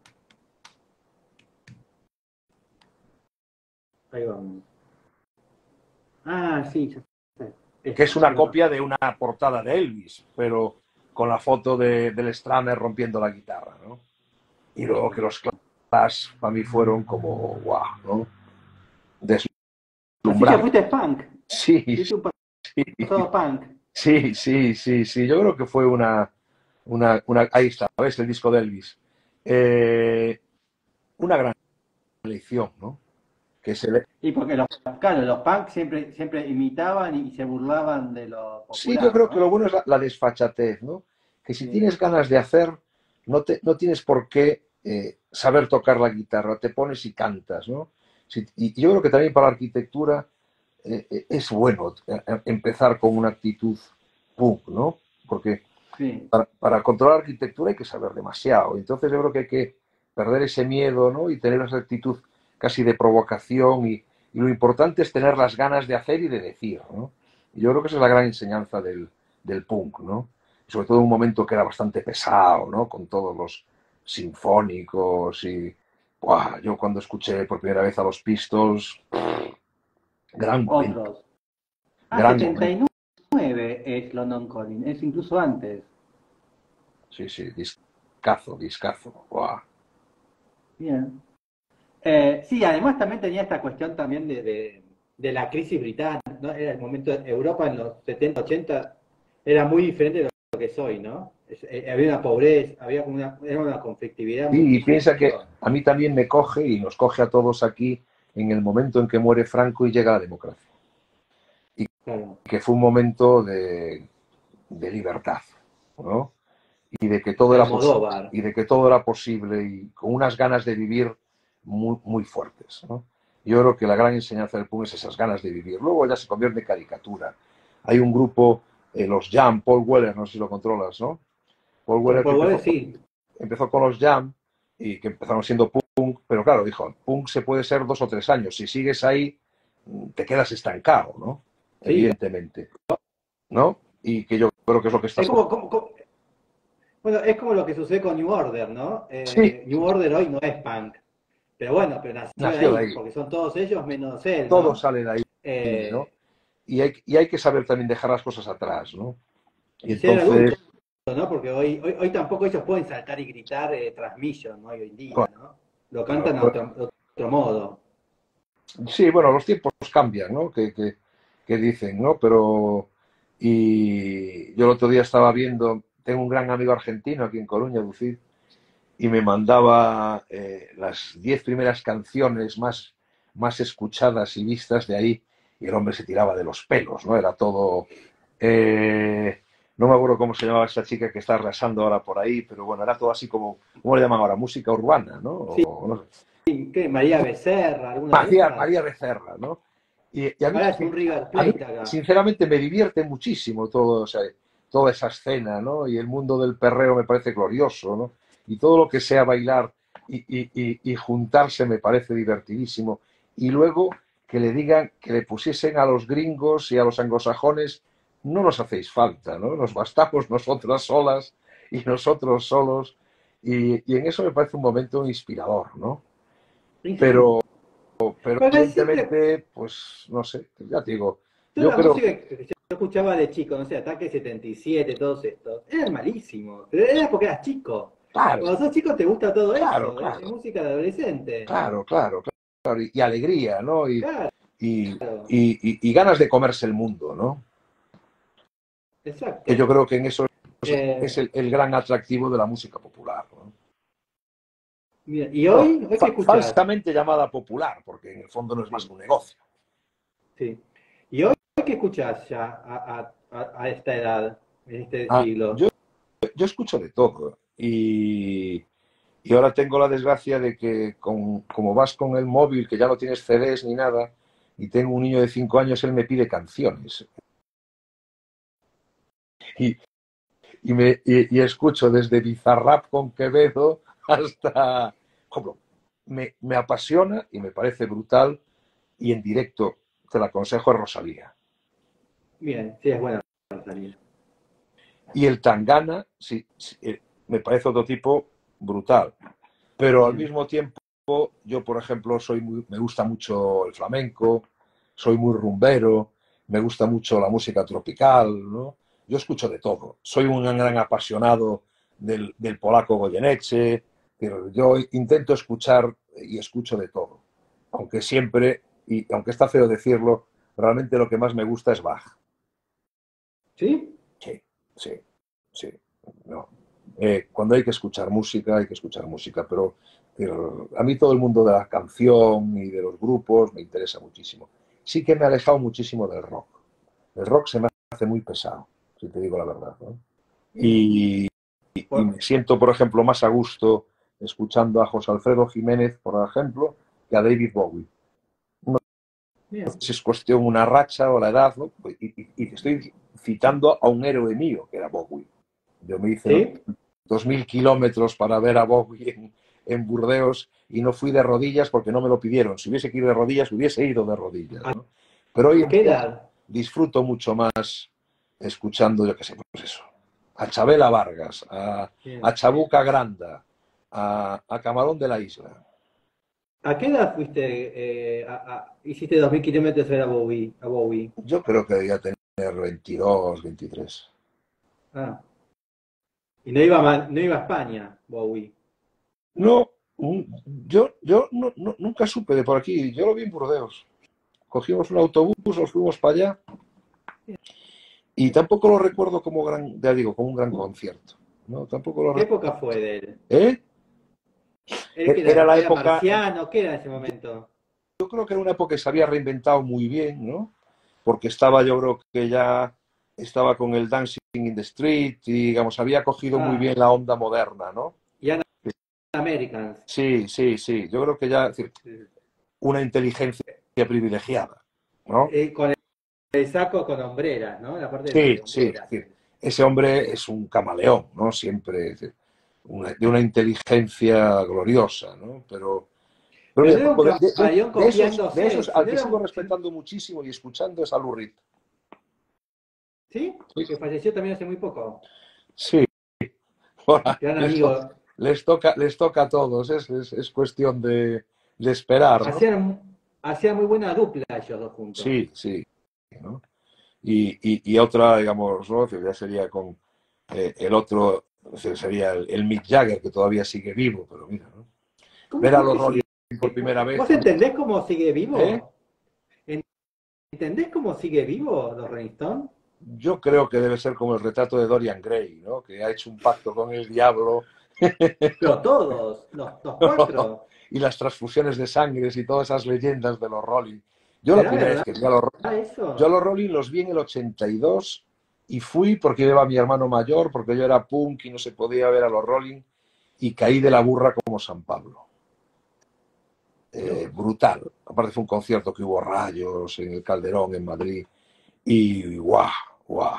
Ahí vamos. Ah, sí, ya sé. Que es Este, una sí lo copia de una portada de Elvis, pero con la foto del Stramer rompiendo la guitarra, ¿no? Y luego que los Clash para mí fueron como, wow, ¿no? Así que Deslumbrar. fuiste punk. Sí, Tuviste un sí, pasado punk. sí, sí, sí, sí. Yo creo que fue ahí está, ¿ves? El disco de Elvis. Una gran lección, ¿no? Que se le... Y porque claro, los punk siempre imitaban y se burlaban de lo Sí, yo popular, creo que lo ¿no? bueno es la desfachatez, ¿no? Que si Sí, tienes ganas de hacer, no tienes por qué saber tocar la guitarra, te pones y cantas, ¿no? Y yo creo que también para la arquitectura es bueno empezar con una actitud punk, ¿no? Porque sí. para controlar la arquitectura hay que saber demasiado. Entonces yo creo que hay que perder ese miedo, ¿no? Y tener esa actitud casi de provocación y lo importante es tener las ganas de hacer y de decir, ¿no? Y yo creo que esa es la gran enseñanza del punk, ¿no? Sobre todo en un momento que era bastante pesado, ¿no? Con todos los sinfónicos y... ¡Buah! Yo cuando escuché por primera vez a los Pistols, gran momento, Otros. Ah, gran momento. 79 es London Calling, es incluso antes. Sí, sí, discazo, discazo. ¡Buah! Bien. Sí, además también tenía esta cuestión también de la crisis británica, ¿no? Era el momento de Europa en los 70, 80, era muy diferente de lo que es hoy, ¿no? Había una pobreza, era una conflictividad Sí, y mucho piensa que mayor. a mí también me coge y nos coge a todos aquí en el momento en que muere Franco y llega la democracia. Y Claro, que fue un momento de libertad, ¿no? Y de que todo era posible, Almodóvar. y de que todo era posible y con unas ganas de vivir muy, muy fuertes, ¿no? Yo creo que la gran enseñanza del punk es esas ganas de vivir. Luego ya se convierte en caricatura. Hay un grupo, los Jam, Paul Weller, no sé si lo controlas, ¿no? Paul Weller que Por Wallace sí, empezó con los Jam y que empezaron siendo punk, pero claro, dijo, punk se puede ser 2 o 3 años, si sigues ahí te quedas estancado, ¿no? sí. Evidentemente, ¿no? Y que yo creo que es lo que está Es sucediendo. bueno, es como lo que sucede con New Order, ¿no? Sí, New Order hoy no es punk, pero bueno, pero nació de nació de ahí, ahí, porque son todos ellos menos él, todo ¿no? sale de ahí, ¿no? Eh, Y hay que saber también dejar las cosas atrás, ¿no? Y y ser adulto, entonces, ¿no? Porque hoy tampoco ellos pueden saltar y gritar Transmission, ¿no? Hoy en día, ¿no? Lo claro, cantan de otro modo. sí, bueno, los tiempos cambian, ¿no? Que dicen, ¿no? Pero, y yo el otro día estaba viendo, tengo un gran amigo argentino aquí en Coruña, Lucid, y me mandaba las 10 primeras canciones más escuchadas y vistas de ahí, y el hombre se tiraba de los pelos, ¿no? Era todo... no me acuerdo cómo se llamaba esa chica que está arrasando ahora por ahí, pero bueno, era todo así como, ¿cómo le llaman ahora? Música urbana, ¿no? Sí, O no sé. ¿qué? María Becerra, alguna de esas. María Becerra, ¿no? Y Ahora es un River a mí, Plate acá. sinceramente, me divierte muchísimo todo, o sea, toda esa escena, ¿no? Y el mundo del perreo me parece glorioso, ¿no? Y todo lo que sea bailar y juntarse me parece divertidísimo. Y luego que le digan, que le pusiesen a los gringos y a los anglosajones, no nos hacéis falta, ¿no? Nos bastamos nosotras solas y nosotros solos. Y en eso me parece un momento inspirador, ¿no? Y sí. Pero pero Porque siempre, evidentemente, pues no sé, ya te digo, toda yo la creo música que, que yo escuchaba de chico, no sé, Ataque 77, todos estos, eran malísimos. Pero era porque eras chico. claro, Cuando sos chico te gusta todo claro, eso, es claro, música de adolescente. claro, claro, claro, y alegría, ¿no? Claro, Y ganas de comerse el mundo, ¿no? Que yo exacto. creo que en eso es Eh, el gran atractivo de la música popular, ¿no? Mira, ¿y Bueno, hoy qué escuchás? falsamente llamada popular, porque en el fondo no es más Sí, que un negocio. sí. ¿Y hoy qué escuchás ya a esta edad, en este Ah, siglo? yo escucho de todo y ahora tengo la desgracia de que como vas con el móvil, que ya no tienes CDs ni nada, y tengo un niño de 5 años, él me pide canciones. Y, y escucho desde Bizarrap con Quevedo hasta... Joder, me apasiona y me parece brutal y en directo te la aconsejo, es Rosalía. Bien, sí, es buena Rosalía. Y el Tangana, sí, sí, me parece otro tipo brutal. Pero al Bien. mismo tiempo, yo, por ejemplo, me gusta mucho el flamenco, soy muy rumbero, me gusta mucho la música tropical, ¿no? Yo escucho de todo. Soy un gran apasionado del polaco Goyeneche, pero yo intento escuchar y escucho de todo. Aunque siempre, y aunque está feo decirlo, realmente lo que más me gusta es Bach. ¿Sí? Sí, sí, sí. No. Cuando hay que escuchar música, hay que escuchar música, pero a mí todo el mundo de la canción y de los grupos me interesa muchísimo. Sí que me he alejado muchísimo del rock. El rock se me hace muy pesado, si te digo la verdad, ¿no? Bien. Y me siento, por ejemplo, más a gusto escuchando a José Alfredo Jiménez, por ejemplo, que a David Bowie. No Bien. sé si es cuestión una racha o la edad, ¿no? Y te estoy citando a un héroe mío, que era Bowie. Yo me hice ¿Sí? 2000 kilómetros para ver a Bowie en Burdeos y no fui de rodillas porque no me lo pidieron. Si hubiese que ir de rodillas, hubiese ido de rodillas, ¿A ¿no? Pero hoy en qué día edad? disfruto mucho más escuchando, yo qué sé, pues eso, a Chabela Vargas, a Bien. Chabuca Granda, a Camarón de la Isla. ¿A qué edad fuiste, hiciste 2000 kilómetros a Bowie? Yo creo que debía tener 22, 23. Ah, y no iba a España, Bowie. No, yo nunca supe de por aquí. Yo lo vi en Burdeos. Cogimos un autobús, nos fuimos para allá y tampoco lo recuerdo como ya digo, como un gran concierto. No, tampoco lo ¿Qué recuerdo. época fue de él? ¿Eh? ¿Él que Era la era época, marciano? ¿Qué era en ese momento? yo creo que era una época que se había reinventado muy bien, ¿no? Porque yo creo que ya estaba con el Dancing in the Street y, digamos, había cogido muy Ah, bien la onda moderna, ¿no? Young Americans. Sí, sí, sí. Yo creo que ya, es decir, una inteligencia privilegiada, ¿no? Con el saco con hombreras, ¿no? La parte Sí, de sí. Es hombreras. decir, ese hombre es un camaleón, ¿no? Siempre, es decir, de una inteligencia gloriosa, ¿no? Pero Pero no mira, era un camaleón de esos copiándose, al sino que era sigo un... respetando muchísimo y escuchando es a Lou Reed. ¿Sí? Que falleció también hace muy poco. Sí, ahora Gran amigo. les toca a todos, es cuestión de esperar, ¿no? Hacían muy buena dupla ellos dos juntos. Sí, sí, ¿no? Y otra, digamos, ¿no? Que ya sería con el otro, sería el Mick Jagger, que todavía sigue vivo, pero mira, ¿no? Ver a ¿Cómo los que Rolling sigue? por primera vez ¿Vos también. entendés cómo sigue ¿Eh? vivo? ¿Entendés cómo sigue vivo los Rolling Stones? Yo creo que debe ser como el retrato de Dorian Gray, ¿no? Que ha hecho un pacto con el diablo Pero todos, los cuatro. y las transfusiones de sangres y todas esas leyendas de los Rolling. Yo la ¿Será primera vez verdad que yo a eso? los Rolling los vi en el 82 y fui porque iba mi hermano mayor, porque yo era punk y no se podía ver a los Rolling y caí de la burra como San Pablo. Dios. Brutal. Aparte fue un concierto que hubo rayos en el Calderón en Madrid y guau, guau.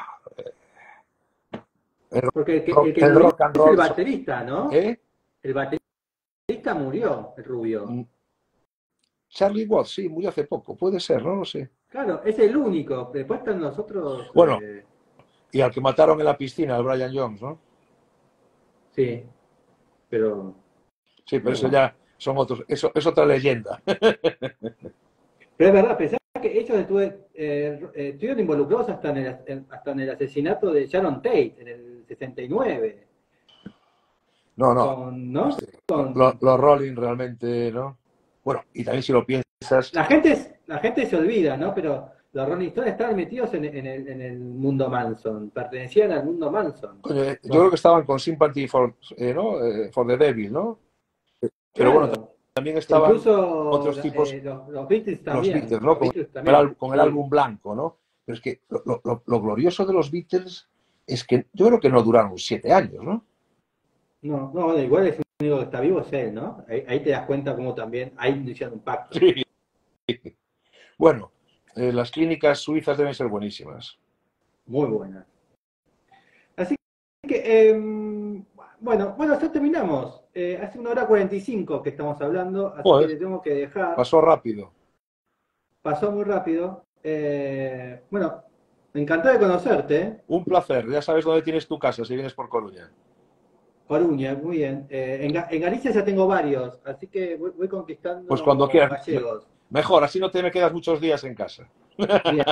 El, Porque el que el murió rock and es el roll. baterista, ¿no? ¿Eh? El baterista murió, el rubio. Charlie Watts, sí, murió hace poco. Puede ser, no lo sé. Claro, es el único. Después están los otros. Bueno, y al que mataron en la piscina, al Brian Jones, ¿no? Sí, pero. Sí, pero eso No. ya son otros. Eso es otra leyenda. Pero es verdad, pensá que ellos estuvieron involucrados hasta en el asesinato de Sharon Tate en el 69. No, no. ¿No? Los Rolling realmente, ¿no? Bueno, y también si lo piensas. La gente se olvida, ¿no? Pero los Rolling Stones estaban metidos en el mundo Manson, pertenecían al mundo Manson. Coño, yo Los, creo que estaban con Sympathy ¿no? For the Devil, ¿no? Pero bueno, claro, también estaban incluso otros tipos, los Beatles los también, Beatles, ¿no? los Beatles también, Con el sí. álbum blanco, ¿no? Pero es que lo glorioso de los Beatles es que yo creo que no duraron 7 años, ¿no? No, no, bueno, igual es el único que está vivo es él, ¿no? Ahí te das cuenta cómo también, ahí hicieron un pacto. Sí. Bueno, las clínicas suizas deben ser buenísimas. Muy buena. Así que, bueno, ya terminamos. Hace 1 hora 45 que estamos hablando, así que Joder, le tengo que dejar. pasó rápido. pasó muy rápido. Bueno, encantado de conocerte, ¿eh? Un placer. Ya sabes dónde tienes tu casa si vienes por Coruña. Coruña, muy bien. En Galicia ya tengo varios, así que voy Pues cuando conquistando quieras. gallegos. Mejor, así no te me quedas muchos días en casa. Bien.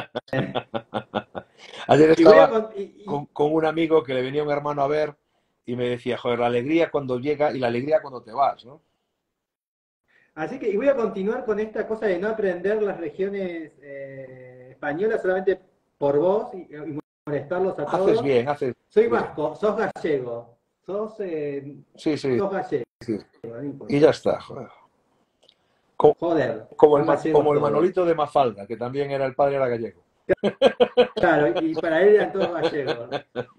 Ayer Y voy a estaba con- con un amigo que le venía un hermano a ver y me decía, joder, la alegría cuando llega y la alegría cuando te vas, ¿no? Así que y voy a continuar con esta cosa de no aprender las regiones españolas solamente por vos y molestarlos a Haces todos. bien, haces Soy bien. vasco, sos gallego, Sí, sí, sos gallego, sí. no Y importa. ya está, joder. Co- Joder, Como son gallegos como el todos. Manolito de Mafalda, que también era el padre, era gallego. Claro, y para él eran todos gallegos.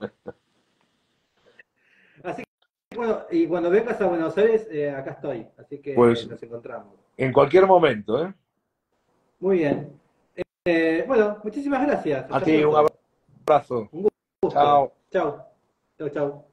Así que bueno, y cuando vengas a Buenos Aires, acá estoy, así que Pues nos encontramos. en cualquier momento, ¿eh? Muy bien. Bueno, muchísimas gracias. A Hasta ti un pronto. abrazo. Un gusto. Chao. Chau. Chau, chau.